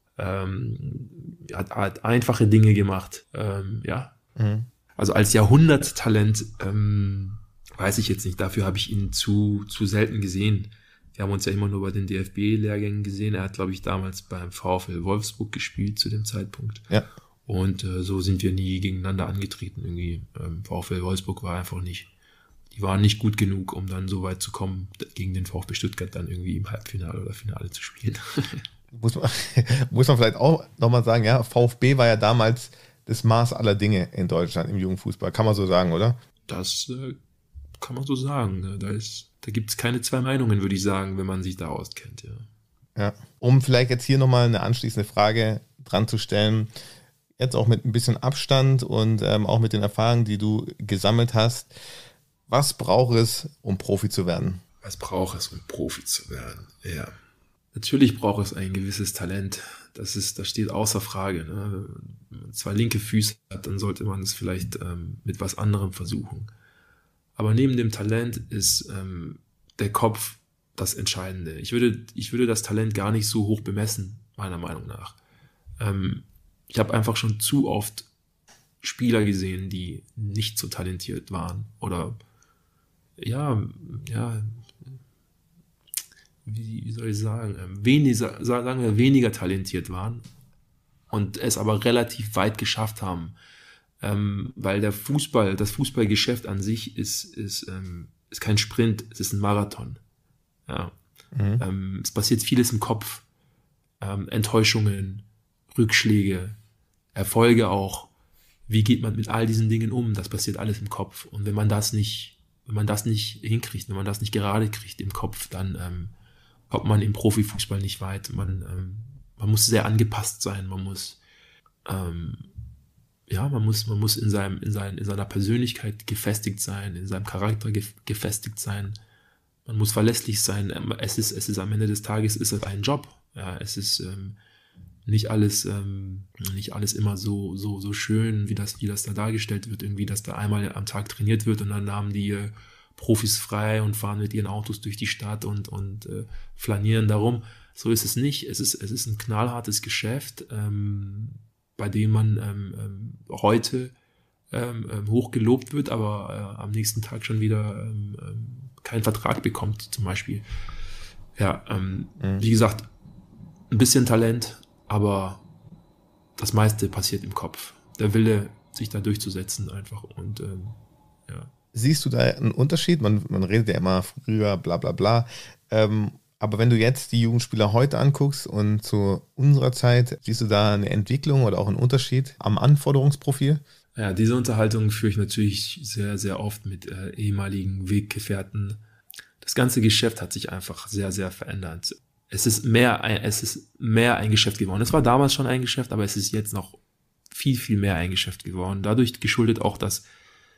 Hat einfache Dinge gemacht. Also als Jahrhunderttalent weiß ich jetzt nicht, dafür habe ich ihn zu selten gesehen. Wir haben uns ja immer nur bei den DFB-Lehrgängen gesehen. Er hat, glaube ich, damals beim VfL Wolfsburg gespielt zu dem Zeitpunkt. Ja. Und so sind wir nie gegeneinander angetreten. Irgendwie VfL Wolfsburg die waren nicht gut genug, um dann so weit zu kommen, gegen den VfB Stuttgart dann irgendwie im Halbfinale oder Finale zu spielen. Muss man vielleicht auch nochmal sagen, ja, VfB war ja damals das Maß aller Dinge in Deutschland im Jugendfußball. Kann man so sagen, oder? Das kann man so sagen. Da gibt es keine zwei Meinungen, würde ich sagen, wenn man sich da auskennt. Ja. Um vielleicht jetzt hier nochmal eine anschließende Frage dran zu stellen, jetzt auch mit ein bisschen Abstand und auch mit den Erfahrungen, die du gesammelt hast, was braucht es, um Profi zu werden? Was braucht es, um Profi zu werden? Ja. Natürlich braucht es ein gewisses Talent. Das steht außer Frage. Ne? Wenn man zwei linke Füße hat, dann sollte man es vielleicht mit was anderem versuchen. Aber neben dem Talent ist der Kopf das Entscheidende. Ich würde das Talent gar nicht so hoch bemessen, meiner Meinung nach. Ich habe einfach schon zu oft Spieler gesehen, die nicht so talentiert waren oder wie soll ich sagen, weniger talentiert waren und es aber relativ weit geschafft haben. Weil das Fußballgeschäft an sich ist kein Sprint, es ist ein Marathon. Ja. Es passiert vieles im Kopf. Enttäuschungen, Rückschläge, Erfolge auch. Wie geht man mit all diesen Dingen um? Das passiert alles im Kopf. Und wenn man das nicht hinkriegt, wenn man das nicht gerade kriegt im Kopf, dann kommt man im Profifußball nicht weit. Man muss sehr angepasst sein. Man muss in seiner Persönlichkeit gefestigt sein, in seinem Charakter gefestigt sein. Man muss verlässlich sein. Es ist am Ende des Tages ist es ein Job. Ja, es ist nicht alles immer so schön, wie das da dargestellt wird, irgendwie, dass da einmal am Tag trainiert wird und dann haben die Profis frei und fahren mit ihren Autos durch die Stadt und flanieren darum. So ist es nicht. Es ist ein knallhartes Geschäft, bei dem man heute hoch gelobt wird, aber am nächsten Tag schon wieder keinen Vertrag bekommt, zum Beispiel. Ja, wie gesagt, ein bisschen Talent, aber das meiste passiert im Kopf. Der Wille, sich da durchzusetzen einfach und Siehst du da einen Unterschied? Man redet ja immer früher, bla bla bla. Aber wenn du jetzt die Jugendspieler heute anguckst und zu unserer Zeit, siehst du da eine Entwicklung oder auch einen Unterschied am Anforderungsprofil? Ja, diese Unterhaltung führe ich natürlich sehr, sehr oft mit ehemaligen Weggefährten. Das ganze Geschäft hat sich einfach sehr, sehr verändert. Es ist mehr ein Geschäft geworden. Es war damals schon ein Geschäft, aber es ist jetzt noch viel, viel mehr ein Geschäft geworden. Dadurch geschuldet auch, dass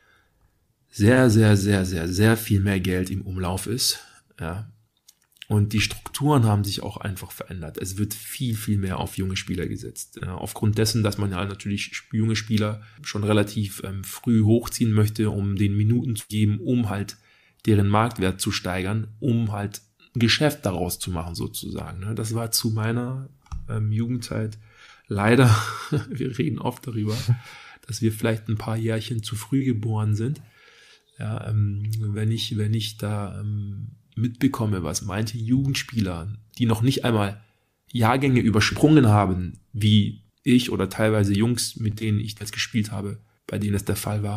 sehr, sehr, sehr, sehr, sehr viel mehr Geld im Umlauf ist. Ja. Und die Strukturen haben sich auch einfach verändert. Es wird viel, viel mehr auf junge Spieler gesetzt. Ja, aufgrund dessen, dass man ja natürlich junge Spieler schon relativ früh hochziehen möchte, um den Minuten zu geben, um halt deren Marktwert zu steigern, um halt ein Geschäft daraus zu machen sozusagen. Das war zu meiner Jugendzeit leider, wir reden oft darüber, dass wir vielleicht ein paar Jährchen zu früh geboren sind. Ja, wenn ich da mitbekomme, was manche Jugendspieler, die noch nicht einmal Jahrgänge übersprungen haben, wie ich oder teilweise Jungs, mit denen ich jetzt gespielt habe, bei denen es der Fall war,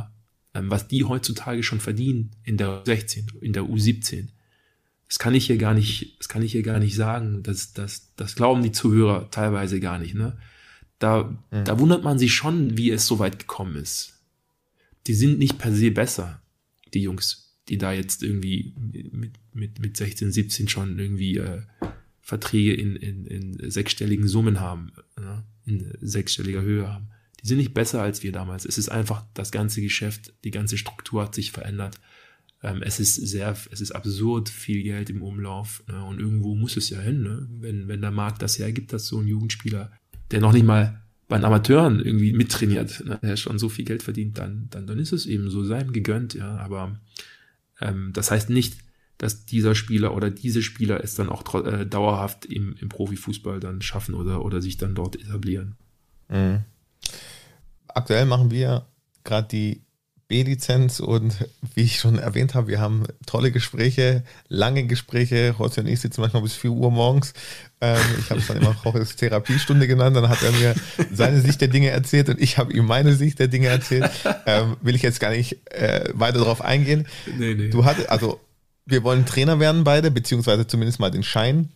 was die heutzutage schon verdienen in der U16, in der U17. Das kann ich hier gar nicht sagen. Das glauben die Zuhörer teilweise gar nicht, ne? Da wundert man sich schon, wie es so weit gekommen ist. Die sind nicht per se besser, die Jungs, die da jetzt irgendwie mit 16, 17 schon irgendwie Verträge in sechsstelligen Summen haben, ne? In sechsstelliger Höhe haben. Die sind nicht besser als wir damals. Es ist einfach das ganze Geschäft, die ganze Struktur hat sich verändert. Es ist absurd viel Geld im Umlauf, ne? Und irgendwo muss es ja hin, ne? Wenn der Markt das hergibt, dass so ein Jugendspieler, der noch nicht mal bei den Amateuren irgendwie mittrainiert, ne? Der schon so viel Geld verdient, dann ist es eben so, sei ihm gegönnt, ja. Aber das heißt nicht, dass dieser Spieler oder diese Spieler es dann auch dauerhaft im Profifußball dann schaffen oder sich dann dort etablieren. Mhm. Aktuell machen wir gerade die B-Lizenz und wie ich schon erwähnt habe, wir haben tolle Gespräche, lange Gespräche. Jorge und ich sitzen manchmal bis 4 Uhr morgens. Ich habe es dann immer Jorges Therapiestunde genannt. Dann hat er mir seine Sicht der Dinge erzählt und ich habe ihm meine Sicht der Dinge erzählt. Will ich jetzt gar nicht weiter darauf eingehen. Nee. Wir wollen Trainer werden beide, beziehungsweise zumindest mal den Schein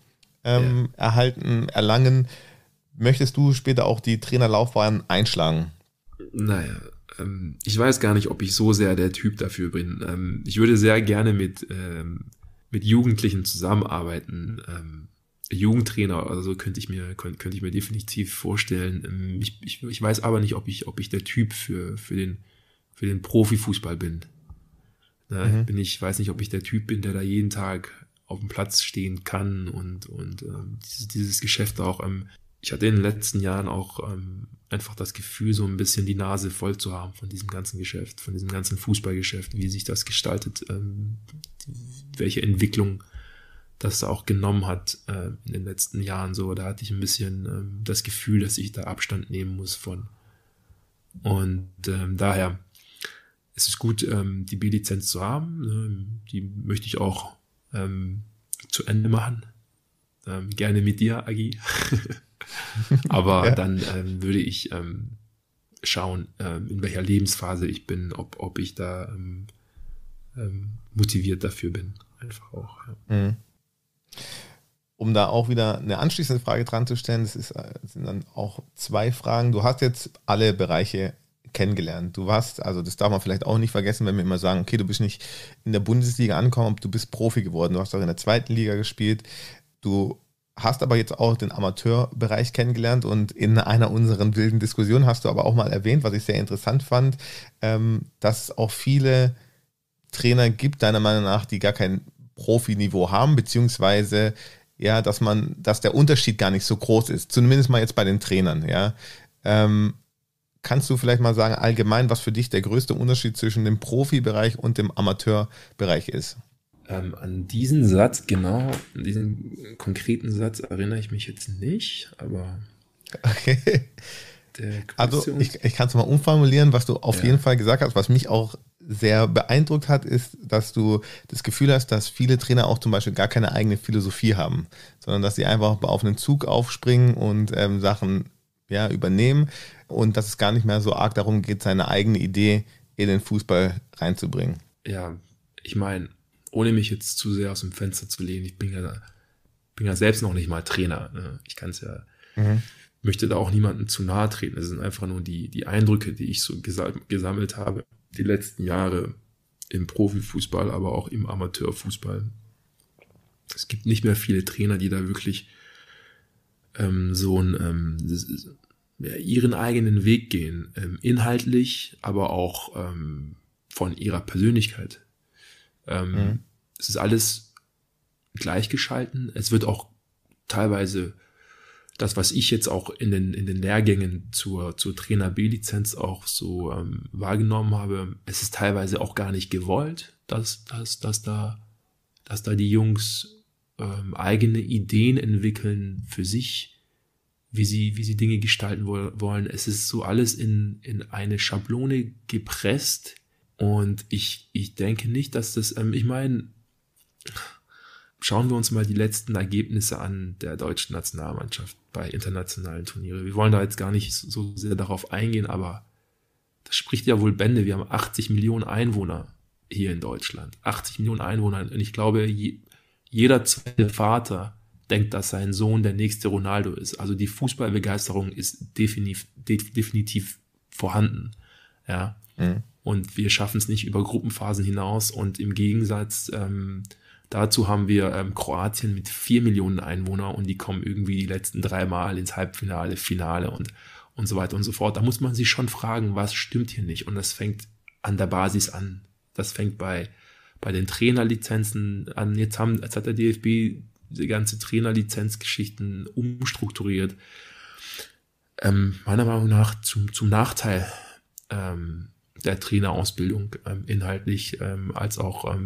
erlangen. Möchtest du später auch die Trainerlaufbahn einschlagen? Naja, ich weiß gar nicht, ob ich so sehr der Typ dafür bin. Ich würde sehr gerne mit Jugendlichen zusammenarbeiten. Jugendtrainer, also könnte ich mir definitiv vorstellen. Ich weiß aber nicht, ob ich der Typ für den Profifußball bin. Ich weiß nicht, ob ich der Typ bin, der da jeden Tag auf dem Platz stehen kann und dieses Geschäft auch. Ich hatte in den letzten Jahren auch einfach das Gefühl, so ein bisschen die Nase voll zu haben von diesem ganzen Geschäft, von diesem ganzen Fußballgeschäft, wie sich das gestaltet, welche Entwicklung das da auch genommen hat in den letzten Jahren. So, da hatte ich ein bisschen das Gefühl, dass ich da Abstand nehmen muss von. Und daher ist es gut, die B-Lizenz zu haben. Die möchte ich auch zu Ende machen. Gerne mit dir, Agi. Aber dann würde ich schauen, in welcher Lebensphase ich bin, ob ich da motiviert dafür bin. Einfach auch. Ja. Mhm. Um da auch wieder eine anschließende Frage dran zu stellen, sind dann auch 2 Fragen. Du hast jetzt alle Bereiche kennengelernt. Du warst, also das darf man vielleicht auch nicht vergessen, wenn wir immer sagen, okay, du bist nicht in der Bundesliga angekommen, du bist Profi geworden. Du hast auch in der 2. Liga gespielt. Du hast aber jetzt auch den Amateurbereich kennengelernt und in einer unserer wilden Diskussionen hast du aber auch mal erwähnt, was ich sehr interessant fand, dass es auch viele Trainer gibt, deiner Meinung nach, die gar kein Profiniveau haben, beziehungsweise ja, dass der Unterschied gar nicht so groß ist, zumindest mal jetzt bei den Trainern, ja. Kannst du vielleicht mal sagen, allgemein, was für dich der größte Unterschied zwischen dem Profibereich und dem Amateurbereich ist? An diesen Satz, genau, an diesen konkreten Satz erinnere ich mich jetzt nicht, aber okay. Also ich kann es mal umformulieren, was du auf jeden Fall gesagt hast, was mich auch sehr beeindruckt hat, ist, dass du das Gefühl hast, dass viele Trainer auch zum Beispiel gar keine eigene Philosophie haben, sondern dass sie einfach auf einen Zug aufspringen und Sachen übernehmen und dass es gar nicht mehr so arg darum geht, seine eigene Idee in den Fußball reinzubringen. Ja, ich meine, ohne mich jetzt zu sehr aus dem Fenster zu lehnen, ich bin ja selbst noch nicht mal Trainer. Ne? Ich kann es ja, möchte da auch niemandem zu nahe treten. Es sind einfach nur die Eindrücke, die ich so gesammelt habe, die letzten Jahre im Profifußball, aber auch im Amateurfußball. Es gibt nicht mehr viele Trainer, die da wirklich ihren eigenen Weg gehen, inhaltlich, aber auch von ihrer Persönlichkeit. Es ist alles gleichgeschalten. Es wird auch teilweise das, was ich jetzt auch in den Lehrgängen zur Trainer B-Lizenz auch so wahrgenommen habe, es ist teilweise auch gar nicht gewollt, dass da die Jungs eigene Ideen entwickeln für sich, wie sie Dinge gestalten wollen. Es ist so alles in eine Schablone gepresst. Und ich denke nicht, dass das, ich meine, schauen wir uns mal die letzten Ergebnisse an der deutschen Nationalmannschaft bei internationalen Turnieren. Wir wollen da jetzt gar nicht so sehr darauf eingehen, aber das spricht ja wohl Bände. Wir haben 80 Millionen Einwohner hier in Deutschland. 80 Millionen Einwohner. Und ich glaube, jeder zweite Vater denkt, dass sein Sohn der nächste Ronaldo ist. Also die Fußballbegeisterung ist definitiv vorhanden. Ja. Und wir schaffen es nicht über Gruppenphasen hinaus. Und im Gegensatz dazu haben wir Kroatien mit 4 Millionen Einwohnern und die kommen irgendwie die letzten 3 Mal ins Halbfinale, Finale und so weiter und so fort. Da muss man sich schon fragen, was stimmt hier nicht? Und das fängt an der Basis an. Das fängt bei den Trainerlizenzen an. Jetzt hat der DFB die ganze Trainerlizenzgeschichten umstrukturiert. Meiner Meinung nach zum Nachteil der Trainerausbildung, inhaltlich als auch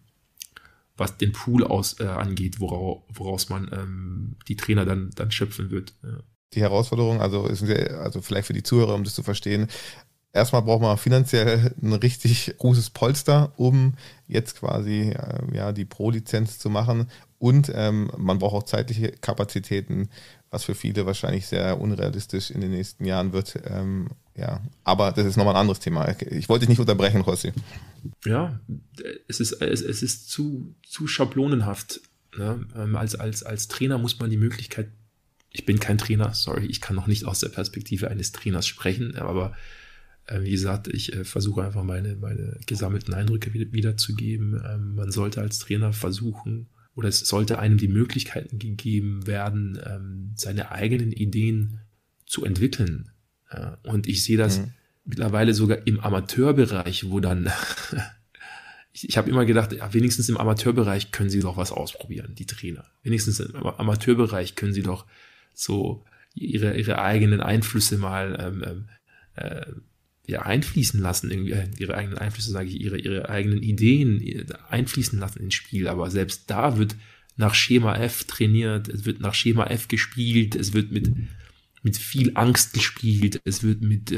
was den Pool angeht, woraus man die Trainer dann schöpfen wird. Ja. Die Herausforderung, also vielleicht für die Zuhörer, um das zu verstehen, erstmal braucht man finanziell ein richtig großes Polster, um jetzt quasi die Pro-Lizenz zu machen. Und man braucht auch zeitliche Kapazitäten, was für viele wahrscheinlich sehr unrealistisch in den nächsten Jahren wird. Aber das ist nochmal ein anderes Thema. Ich wollte dich nicht unterbrechen, Rossi. Ja, es ist zu schablonenhaft. Ne? Als Trainer muss man die Möglichkeit, ich bin kein Trainer, sorry, ich kann noch nicht aus der Perspektive eines Trainers sprechen, aber wie gesagt, ich versuche einfach meine gesammelten Eindrücke wiederzugeben. Man sollte als Trainer versuchen, oder es sollte einem die Möglichkeiten gegeben werden, seine eigenen Ideen zu entwickeln. Und ich sehe das mittlerweile sogar im Amateurbereich, wo dann, ich habe immer gedacht, ja, wenigstens im Amateurbereich können sie doch was ausprobieren, die Trainer. Wenigstens im Amateurbereich können sie doch so ihre eigenen Einflüsse mal einfließen lassen, ihre eigenen Einflüsse, sage ich, ihre eigenen Ideen einfließen lassen ins Spiel. Aber selbst da wird nach Schema F trainiert, es wird nach Schema F gespielt, es wird mit viel Angst gespielt, es wird mit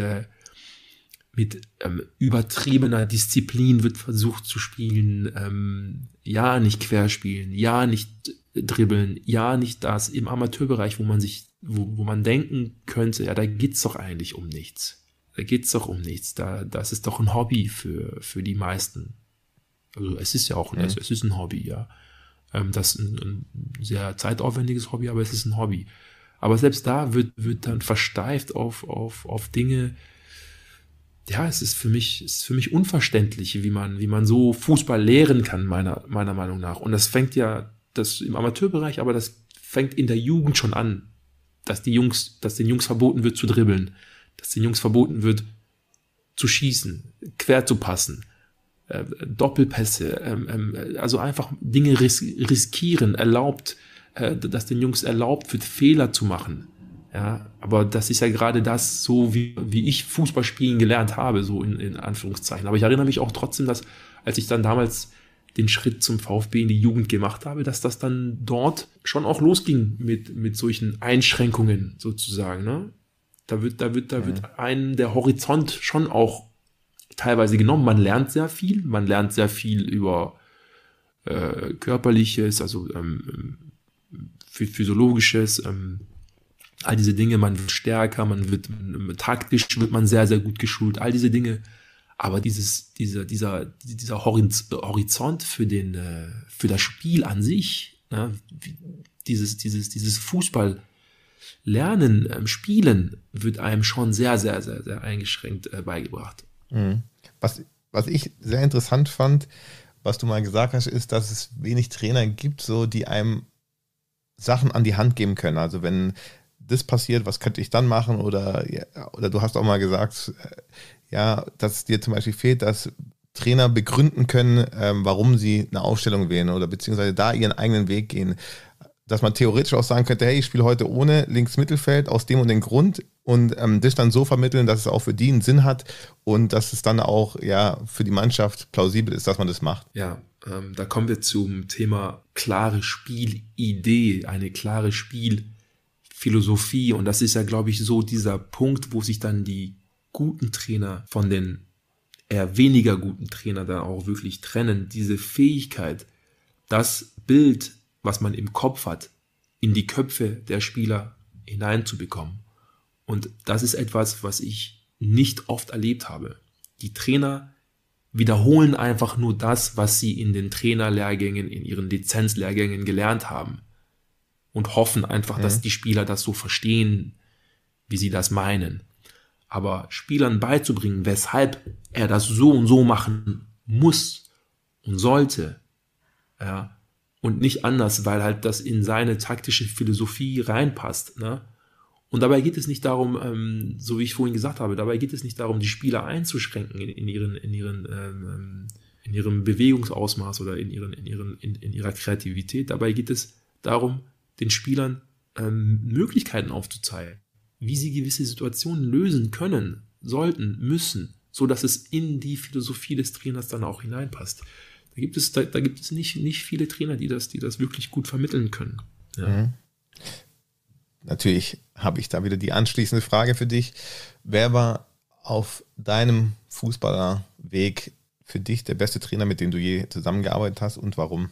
übertriebener Disziplin wird versucht zu spielen, nicht querspielen, ja, nicht dribbeln, ja, nicht das. Im Amateurbereich, wo man denken könnte, ja, da geht's doch eigentlich um nichts. Da geht's doch um nichts. Das ist doch ein Hobby für die meisten. Also es ist ja auch es ist ein Hobby, ja. Das ist ein sehr zeitaufwendiges Hobby, aber es ist ein Hobby. Aber selbst da wird dann versteift auf Dinge. Ja, es ist für mich unverständlich, wie man so Fußball lehren kann, meiner Meinung nach. Und das fängt ja das im Amateurbereich, aber das fängt in der Jugend schon an, dass den Jungs verboten wird zu dribbeln, dass den Jungs verboten wird zu schießen, quer zu passen, Doppelpässe, also einfach Dinge riskieren, dass den Jungs erlaubt wird, Fehler zu machen. Ja, aber das ist ja gerade das, so wie ich Fußball spielen gelernt habe, so in Anführungszeichen. Aber ich erinnere mich auch trotzdem, dass als ich dann damals den Schritt zum VfB in die Jugend gemacht habe, dass das dann dort schon auch losging mit solchen Einschränkungen sozusagen, ne? Da wird einem der Horizont schon auch teilweise genommen. Man lernt sehr viel über Körperliches, also Physiologisches, all diese Dinge. Man wird stärker, taktisch wird man sehr, sehr gut geschult, all diese Dinge. Aber dieser Horizont für das Spiel an sich, ne, dieses Fußball Lernen, Spielen wird einem schon sehr, sehr, sehr, sehr eingeschränkt beigebracht. Was ich sehr interessant fand, was du mal gesagt hast, ist, dass es wenig Trainer gibt, so die einem Sachen an die Hand geben können. Also wenn das passiert, was könnte ich dann machen? Oder du hast auch mal gesagt, dass es dir zum Beispiel fehlt, dass Trainer begründen können, warum sie eine Aufstellung wählen oder beziehungsweise da ihren eigenen Weg gehen. Dass man theoretisch auch sagen könnte, hey, ich spiele heute ohne Links-Mittelfeld aus dem und dem Grund und das dann so vermitteln, dass es auch für die einen Sinn hat und dass es dann auch für die Mannschaft plausibel ist, dass man das macht. Ja, da kommen wir zum Thema klare Spielidee, eine klare Spielphilosophie und das ist ja, glaube ich, so dieser Punkt, wo sich dann die guten Trainer von den eher weniger guten Trainer dann auch wirklich trennen. Diese Fähigkeit, das Bild, was man im Kopf hat, in die Köpfe der Spieler hineinzubekommen. Und das ist etwas, was ich nicht oft erlebt habe. Die Trainer wiederholen einfach nur das, was sie in den Trainerlehrgängen, in ihren Lizenzlehrgängen gelernt haben und hoffen einfach, dass die Spieler das so verstehen, wie sie das meinen. Aber Spielern beizubringen, weshalb er das so und so machen muss und sollte, ja, und nicht anders, weil halt das in seine taktische Philosophie reinpasst, ne? Und dabei geht es nicht darum, so wie ich vorhin gesagt habe, dabei geht es nicht darum, die Spieler einzuschränken in ihrem Bewegungsausmaß oder in ihrer Kreativität. Dabei geht es darum, den Spielern Möglichkeiten aufzuzeigen, wie sie gewisse Situationen lösen können, sollten, müssen, so dass es in die Philosophie des Trainers dann auch hineinpasst. Da gibt es nicht viele Trainer, die das wirklich gut vermitteln können. Ja. Mhm. Natürlich habe ich da wieder die anschließende Frage für dich. Wer war auf deinem Fußballerweg für dich der beste Trainer, mit dem du je zusammengearbeitet hast und warum?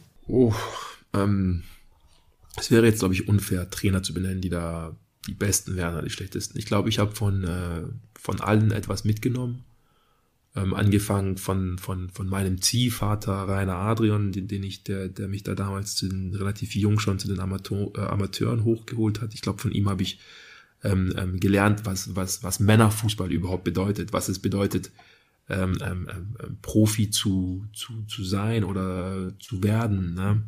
Es wäre jetzt, glaube ich, unfair, Trainer zu benennen, die da die Besten wären oder die Schlechtesten. Ich glaube, ich habe von allen etwas mitgenommen. Angefangen von meinem Ziehvater Rainer Adrian, der mich da damals relativ jung schon zu den Amateuren hochgeholt hat. Ich glaube, von ihm habe ich gelernt, was Männerfußball überhaupt bedeutet, was es bedeutet, Profi zu sein oder zu werden. Ne?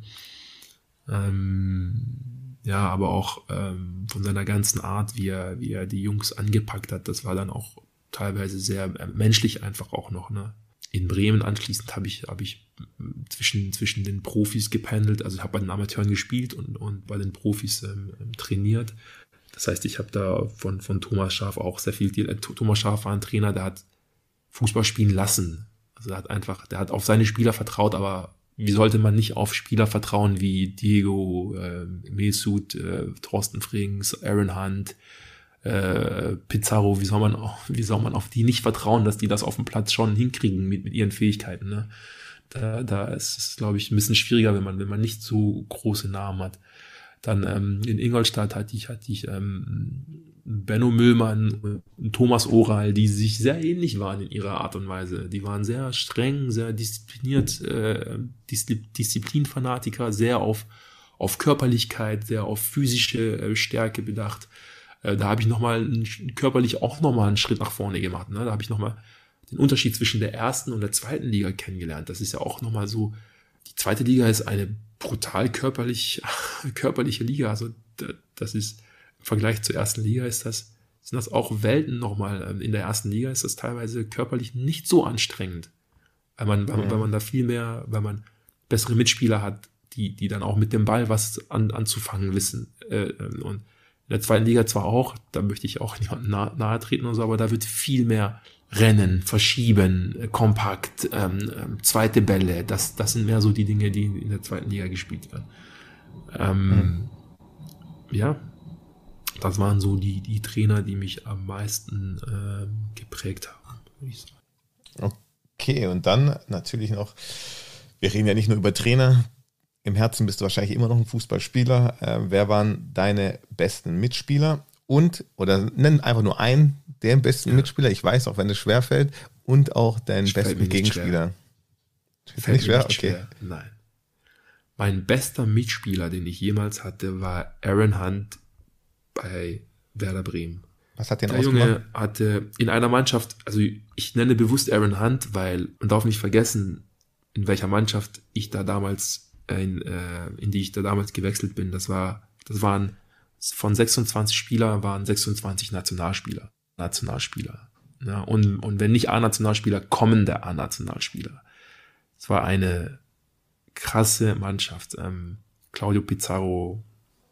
Ja, aber auch von seiner ganzen Art, wie er die Jungs angepackt hat, das war dann auch teilweise sehr menschlich einfach auch noch. Ne? In Bremen anschließend habe ich zwischen den Profis gependelt, also ich habe bei den Amateuren gespielt und bei den Profis trainiert. Das heißt, ich habe da von Thomas Schaaf auch sehr viel. Thomas Schaaf war ein Trainer, der hat Fußball spielen lassen. Also der hat auf seine Spieler vertraut, aber wie sollte man nicht auf Spieler vertrauen wie Diego, Mesut, Thorsten Frings, Aaron Hunt, Pizarro, wie soll man auf die nicht vertrauen, dass die das auf dem Platz schon hinkriegen mit ihren Fähigkeiten, ne? Da ist es, glaube ich, ein bisschen schwieriger, wenn man nicht so große Namen hat. Dann in Ingolstadt hatte ich Benno Müllmann und Thomas Oral, die sich sehr ähnlich waren in ihrer Art und Weise. Die waren sehr streng, sehr diszipliniert, Disziplinfanatiker, sehr auf Körperlichkeit, sehr auf physische Stärke bedacht. Da habe ich körperlich auch nochmal einen Schritt nach vorne gemacht. Ne? Da habe ich nochmal den Unterschied zwischen der ersten und der zweiten Liga kennengelernt. Das ist ja auch nochmal so, die zweite Liga ist eine brutal körperliche Liga. Also das ist im Vergleich zur ersten Liga sind das auch Welten nochmal. In der ersten Liga ist das teilweise körperlich nicht so anstrengend. Weil man da viel mehr, weil man bessere Mitspieler hat, die dann auch mit dem Ball was anzufangen wissen. Und in der zweiten Liga zwar auch, da möchte ich auch niemandem nahe treten und so, aber da wird viel mehr Rennen, Verschieben, kompakt, zweite Bälle, das sind mehr so die Dinge, die in der zweiten Liga gespielt werden. Ja, das waren so die Trainer, die mich am meisten geprägt haben, würde ich sagen. Okay, und dann natürlich noch, wir reden ja nicht nur über Trainer, im Herzen bist du wahrscheinlich immer noch ein Fußballspieler. Wer waren deine besten Mitspieler? Oder nenn einfach nur einen, den besten Mitspieler, ich weiß, auch wenn es schwerfällt, und auch deinen besten Gegenspieler. Fällt nicht schwer? Okay. Nein. Mein bester Mitspieler, den ich jemals hatte, war Aaron Hunt bei Werder Bremen. Was hat den ausgemacht? Der Junge hatte in einer Mannschaft, also ich nenne bewusst Aaron Hunt, weil man darf nicht vergessen, in welcher Mannschaft ich da damals in die ich da damals gewechselt bin. Das waren von 26 Spieler waren 26 Nationalspieler. Ja, und wenn nicht A-Nationalspieler, kommende A-Nationalspieler. Es war eine krasse Mannschaft. Claudio Pizarro,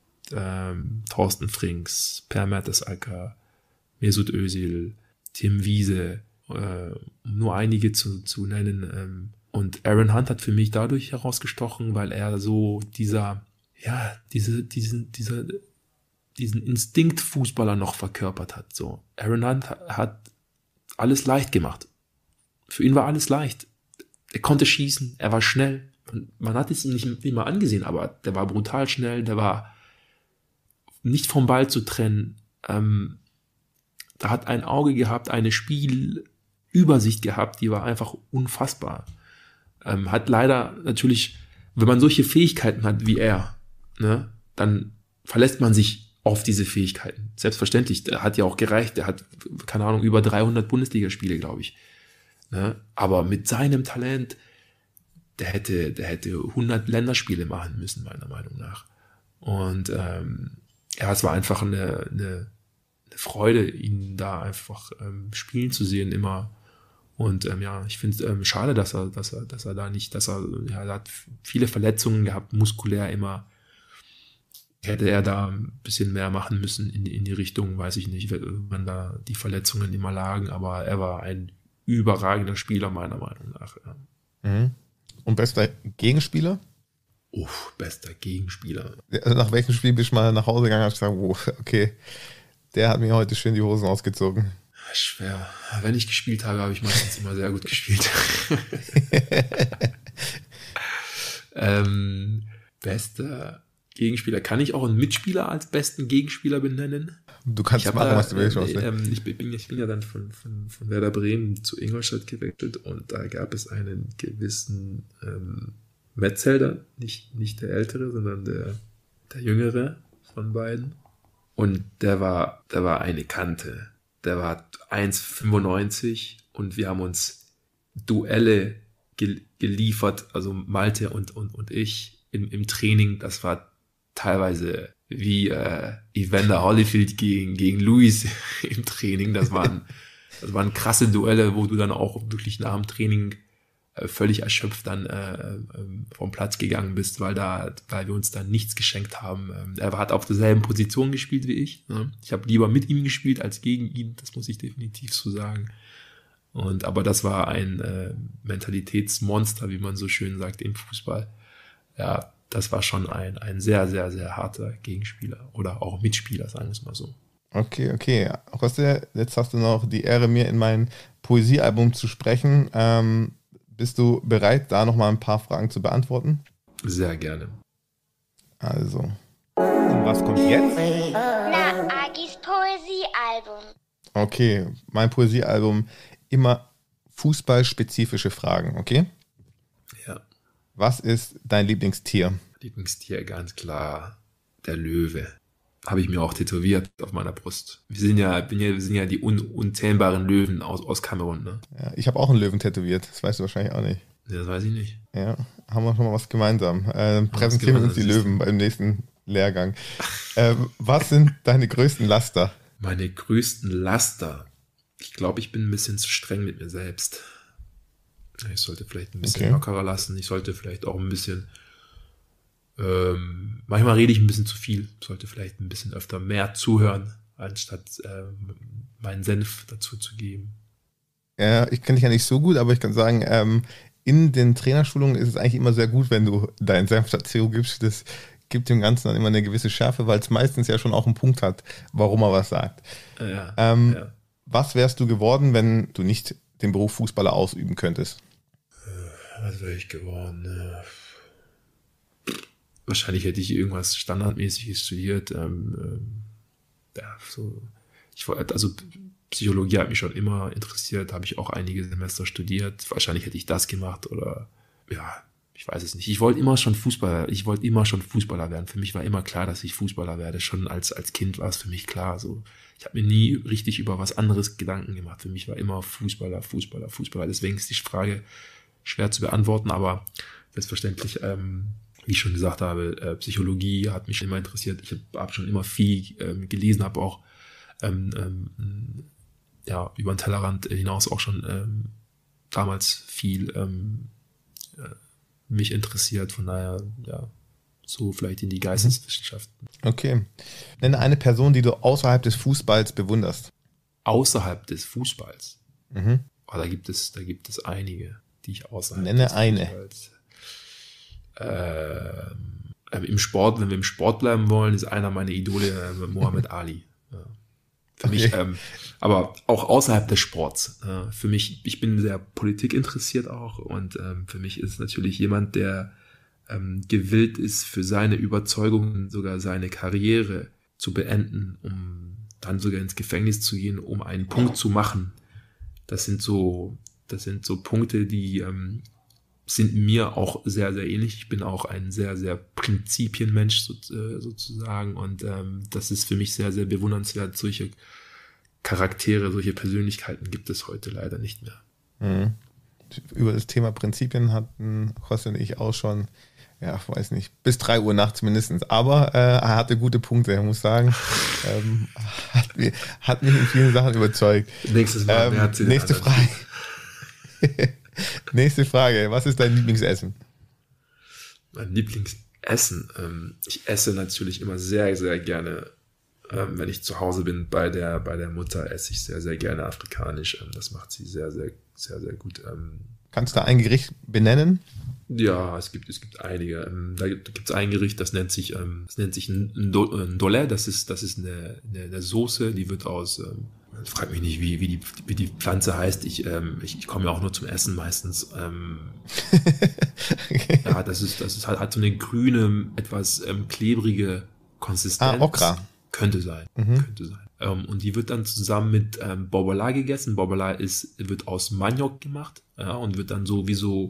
Thorsten Frings, Per Mertesacker, Mesut Özil, Tim Wiese, um nur einige zu nennen. Und Aaron Hunt hat für mich dadurch herausgestochen, weil er so diesen Instinktfußballer noch verkörpert hat. So, Aaron Hunt hat alles leicht gemacht. Für ihn war alles leicht. Er konnte schießen, er war schnell. Und man hat es ihm nicht immer angesehen, aber der war brutal schnell, der war nicht vom Ball zu trennen. Da hat ein Auge gehabt, eine Spielübersicht Übersicht gehabt, die war einfach unfassbar. Hat leider natürlich, wenn man solche Fähigkeiten hat wie er, ne, dann verlässt man sich auf diese Fähigkeiten. Selbstverständlich, der hat ja auch gereicht, der hat, keine Ahnung, über 300 Bundesligaspiele, glaube ich. Ne? Aber mit seinem Talent, der hätte 100 Länderspiele machen müssen, meiner Meinung nach. Und es war einfach eine Freude, ihn da einfach spielen zu sehen immer. Und ich finde es schade, dass er da nicht, er hat viele Verletzungen gehabt, muskulär immer. Hätte er da ein bisschen mehr machen müssen in die Richtung, weiß ich nicht, wann da die Verletzungen immer lagen, aber er war ein überragender Spieler, meiner Meinung nach. Ja. Mhm. Und bester Gegenspieler? Bester Gegenspieler. Also nach welchem Spiel bist du mal nach Hause gegangen und hast gesagt, okay, der hat mir heute schön die Hosen ausgezogen? Schwer. Wenn ich gespielt habe, habe ich meistens immer sehr gut gespielt. Bester Gegenspieler. Kann ich auch einen Mitspieler als besten Gegenspieler benennen? Du kannst machen, was du willst. Ich bin ja dann von Werder Bremen zu Ingolstadt gewechselt und da gab es einen gewissen Metzelder, nicht der Ältere, sondern der Jüngere von beiden. Und der war eine Kante. Der war 1,95 und wir haben uns Duelle geliefert, also Malte und ich im Training. Das war teilweise wie Evander Holyfield gegen Luis im Training. Das waren krasse Duelle, wo du dann auch wirklich nach dem Training völlig erschöpft dann vom Platz gegangen bist, weil wir uns da nichts geschenkt haben. Er hat auf derselben Position gespielt wie ich. Ne? Ich habe lieber mit ihm gespielt als gegen ihn, das muss ich definitiv so sagen. Aber das war ein Mentalitätsmonster, wie man so schön sagt im Fußball. Ja, das war schon ein sehr, sehr, sehr harter Gegenspieler oder auch Mitspieler, sagen wir es mal so. Okay. José, jetzt hast du noch die Ehre, mir in mein Poesiealbum zu sprechen. Bist du bereit, da nochmal ein paar Fragen zu beantworten? Sehr gerne. Also. Und was kommt jetzt? Na, Agis Poesiealbum. Okay, mein Poesiealbum, immer fußballspezifische Fragen, okay? Ja. Was ist dein Lieblingstier? Lieblingstier, ganz klar, der Löwe. Habe ich mir auch tätowiert auf meiner Brust. Wir sind ja die unzähmbaren Löwen aus Kamerun, ne? Ja, ich habe auch einen Löwen tätowiert, das weißt du wahrscheinlich auch nicht. Das weiß ich nicht. Ja, haben wir schon mal was gemeinsam. Präsentieren wir uns die Löwen beim nächsten Lehrgang. Was sind deine größten Laster? Meine größten Laster? Ich glaube, ich bin ein bisschen zu streng mit mir selbst. Ich sollte vielleicht ein bisschen lockerer lassen. Ich sollte vielleicht auch ein bisschen manchmal rede ich ein bisschen zu viel, sollte vielleicht ein bisschen öfter mehr zuhören, anstatt meinen Senf dazu zu geben. Ja, ich kenne dich ja nicht so gut, aber ich kann sagen, in den Trainerschulungen ist es eigentlich immer sehr gut, wenn du deinen Senf dazu gibst. Das gibt dem Ganzen dann immer eine gewisse Schärfe, weil es meistens ja schon auch einen Punkt hat, warum er was sagt. Ja. Was wärst du geworden, wenn du nicht den Beruf Fußballer ausüben könntest? Was wäre ich geworden? Wahrscheinlich hätte ich irgendwas Standardmäßiges studiert. Psychologie hat mich schon immer interessiert, habe ich auch einige Semester studiert. Wahrscheinlich hätte ich das gemacht oder ich weiß es nicht. Ich wollte immer schon Fußballer werden. Für mich war immer klar, dass ich Fußballer werde. Schon als Kind war es für mich klar. So, ich habe mir nie richtig über was anderes Gedanken gemacht. Für mich war immer Fußballer. Deswegen ist die Frage schwer zu beantworten, aber selbstverständlich, wie ich schon gesagt habe, Psychologie hat mich immer interessiert. Ich habe schon immer viel gelesen, habe auch über den Tellerrand hinaus auch schon damals viel mich interessiert. Von daher, so vielleicht in die Geisteswissenschaften. Okay. Nenne eine Person, die du außerhalb des Fußballs bewunderst. Außerhalb des Fußballs? Mhm. Da gibt es einige, die ich außerhalb Nenne des Fußballs... Im Sport, wenn wir im Sport bleiben wollen, ist einer meiner Idole Muhammad Ali. Ja. Für mich, aber auch außerhalb des Sports. Für mich, ich bin sehr Politik interessiert auch und für mich ist natürlich jemand, der gewillt ist, für seine Überzeugungen sogar seine Karriere zu beenden, um dann sogar ins Gefängnis zu gehen, um einen Punkt zu machen, Das sind so Punkte, die sind mir auch sehr, sehr ähnlich. Ich bin auch ein sehr, sehr Prinzipienmensch sozusagen und das ist für mich sehr, sehr bewundernswert. Solche Charaktere, solche Persönlichkeiten gibt es heute leider nicht mehr. Mhm. Über das Thema Prinzipien hatten José und ich auch schon, ja, weiß nicht, bis 3 Uhr nachts mindestens. Aber er hatte gute Punkte, ich muss sagen. Hat mich in vielen Sachen überzeugt. Nächstes Mal, nächste Frage. Nächste Frage. Was ist dein Lieblingsessen? Mein Lieblingsessen? Ich esse natürlich immer sehr, sehr gerne, wenn ich zu Hause bin, bei der Mutter esse ich sehr, sehr gerne afrikanisch. Das macht sie sehr, sehr, sehr, sehr gut. Kannst du ein Gericht benennen? Ja, es gibt einige. Da gibt es ein Gericht, das nennt sich Ndolé. Das ist eine Soße, die wird aus, frag mich nicht, wie die Pflanze heißt. Ich komme ja auch nur zum Essen meistens. Okay. Ja, hat so eine grüne, etwas klebrige Konsistenz. Okra. Könnte sein. Und die wird dann zusammen mit Bobola gegessen. Bobola wird aus Maniok gemacht, ja, und wird dann so wie so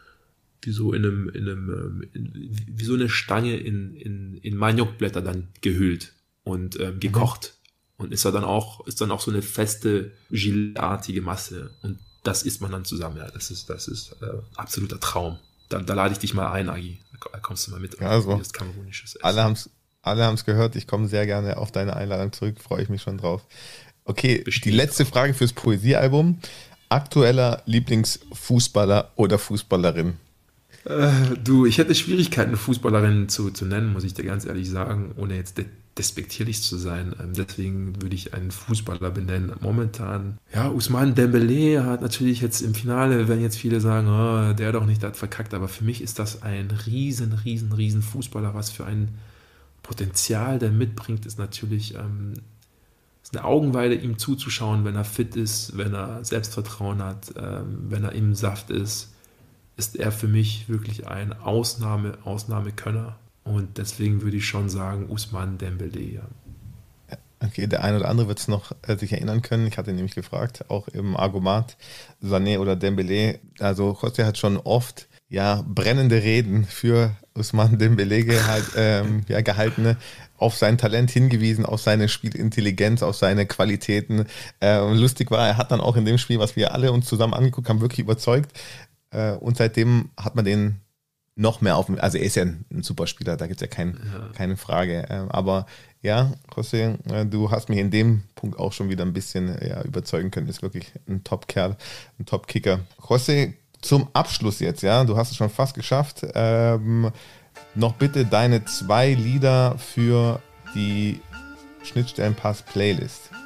eine Stange in Maniokblätter dann gehüllt und gekocht. Und ist dann auch so eine feste, gelartige Masse. Und das isst man dann zusammen. Ja, das ist absoluter Traum. Da lade ich dich mal ein, Agi. Da kommst du mal mit. Ja, also, das kamerunisches Essen. Alle haben es gehört. Ich komme sehr gerne auf deine Einladung zurück. Freue ich mich schon drauf. Okay, die letzte Frage fürs Poesiealbum. Aktueller Lieblingsfußballer oder Fußballerin? Ich hätte Schwierigkeiten, Fußballerin zu nennen, muss ich dir ganz ehrlich sagen, ohne jetzt despektierlich zu sein. Deswegen würde ich einen Fußballer benennen. Momentan, ja, Ousmane Dembélé hat natürlich jetzt im Finale, wenn jetzt viele sagen, oh, der doch nicht, der hat verkackt, aber für mich ist das ein riesen Fußballer, was für ein Potenzial der mitbringt, ist natürlich ist eine Augenweide, ihm zuzuschauen, wenn er fit ist, wenn er Selbstvertrauen hat, wenn er im Saft ist er für mich wirklich ein Ausnahmekönner. Und deswegen würde ich schon sagen, Ousmane Dembélé, ja. Okay, der eine oder andere wird es noch sich erinnern können. Ich hatte nämlich gefragt, auch im Argomat, Sané oder Dembélé. Also José hat schon oft brennende Reden für Ousmane Dembélé gehalten, auf sein Talent hingewiesen, auf seine Spielintelligenz, auf seine Qualitäten. Lustig war, er hat dann auch in dem Spiel, was wir alle uns zusammen angeguckt haben, wirklich überzeugt. Und seitdem hat man den noch mehr auf, also er ist ja ein Superspieler, da gibt es ja keine Frage. Aber ja, José, du hast mich in dem Punkt auch schon wieder ein bisschen überzeugen können. Ist wirklich ein Top-Kerl, ein Top-Kicker. José, zum Abschluss jetzt, du hast es schon fast geschafft. Noch bitte deine 2 Lieder für die Schnittstellenpass-Playlist.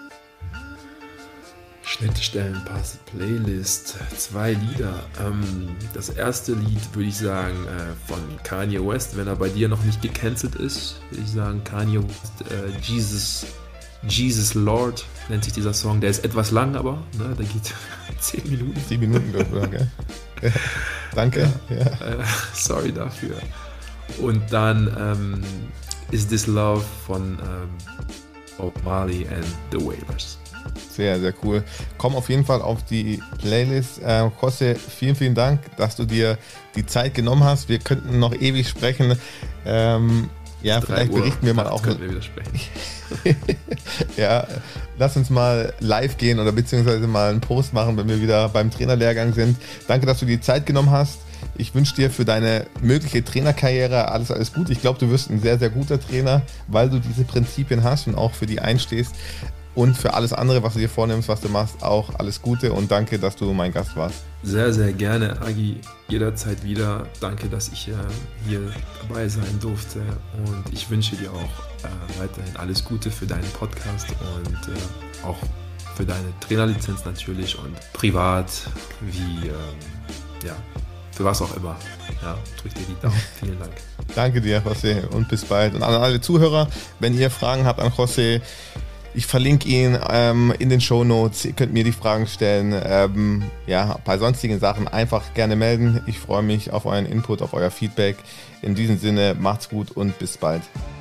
Schnittstellenpass-Playlist, 2 Lieder. Das erste Lied würde ich sagen von Kanye West, wenn er bei dir noch nicht gecancelt ist, würde ich sagen Kanye West, Jesus Lord nennt sich dieser Song. Der ist etwas lang, aber der geht 10 Minuten. 10 Minuten, glaube ich, ja. Danke. Ja. Sorry dafür. Und dann Is This Love von Bob Marley and The Wailers. Sehr, sehr cool. Komm auf jeden Fall auf die Playlist. José, vielen, vielen Dank, dass du dir die Zeit genommen hast. Wir könnten noch ewig sprechen. Vielleicht berichten wir mal auch. Wir wieder sprechen. Ja, lass uns mal live gehen oder beziehungsweise mal einen Post machen, wenn wir wieder beim Trainerlehrgang sind. Danke, dass du dir die Zeit genommen hast. Ich wünsche dir für deine mögliche Trainerkarriere alles gut. Ich glaube, du wirst ein sehr, sehr guter Trainer, weil du diese Prinzipien hast und auch für die einstehst. Und für alles andere, was du dir vornimmst, was du machst, auch alles Gute und danke, dass du mein Gast warst. Sehr, sehr gerne, Agi. Jederzeit wieder. Danke, dass ich hier dabei sein durfte. Und ich wünsche dir auch weiterhin alles Gute für deinen Podcast und auch für deine Trainerlizenz natürlich und privat, für was auch immer. Ja, drück dir die Daumen. Vielen Dank. Danke dir, José, und bis bald. Und an alle Zuhörer, wenn ihr Fragen habt an José, ich verlinke ihn in den Shownotes. Ihr könnt mir die Fragen stellen. Bei sonstigen Sachen einfach gerne melden. Ich freue mich auf euren Input, auf euer Feedback. In diesem Sinne, macht's gut und bis bald.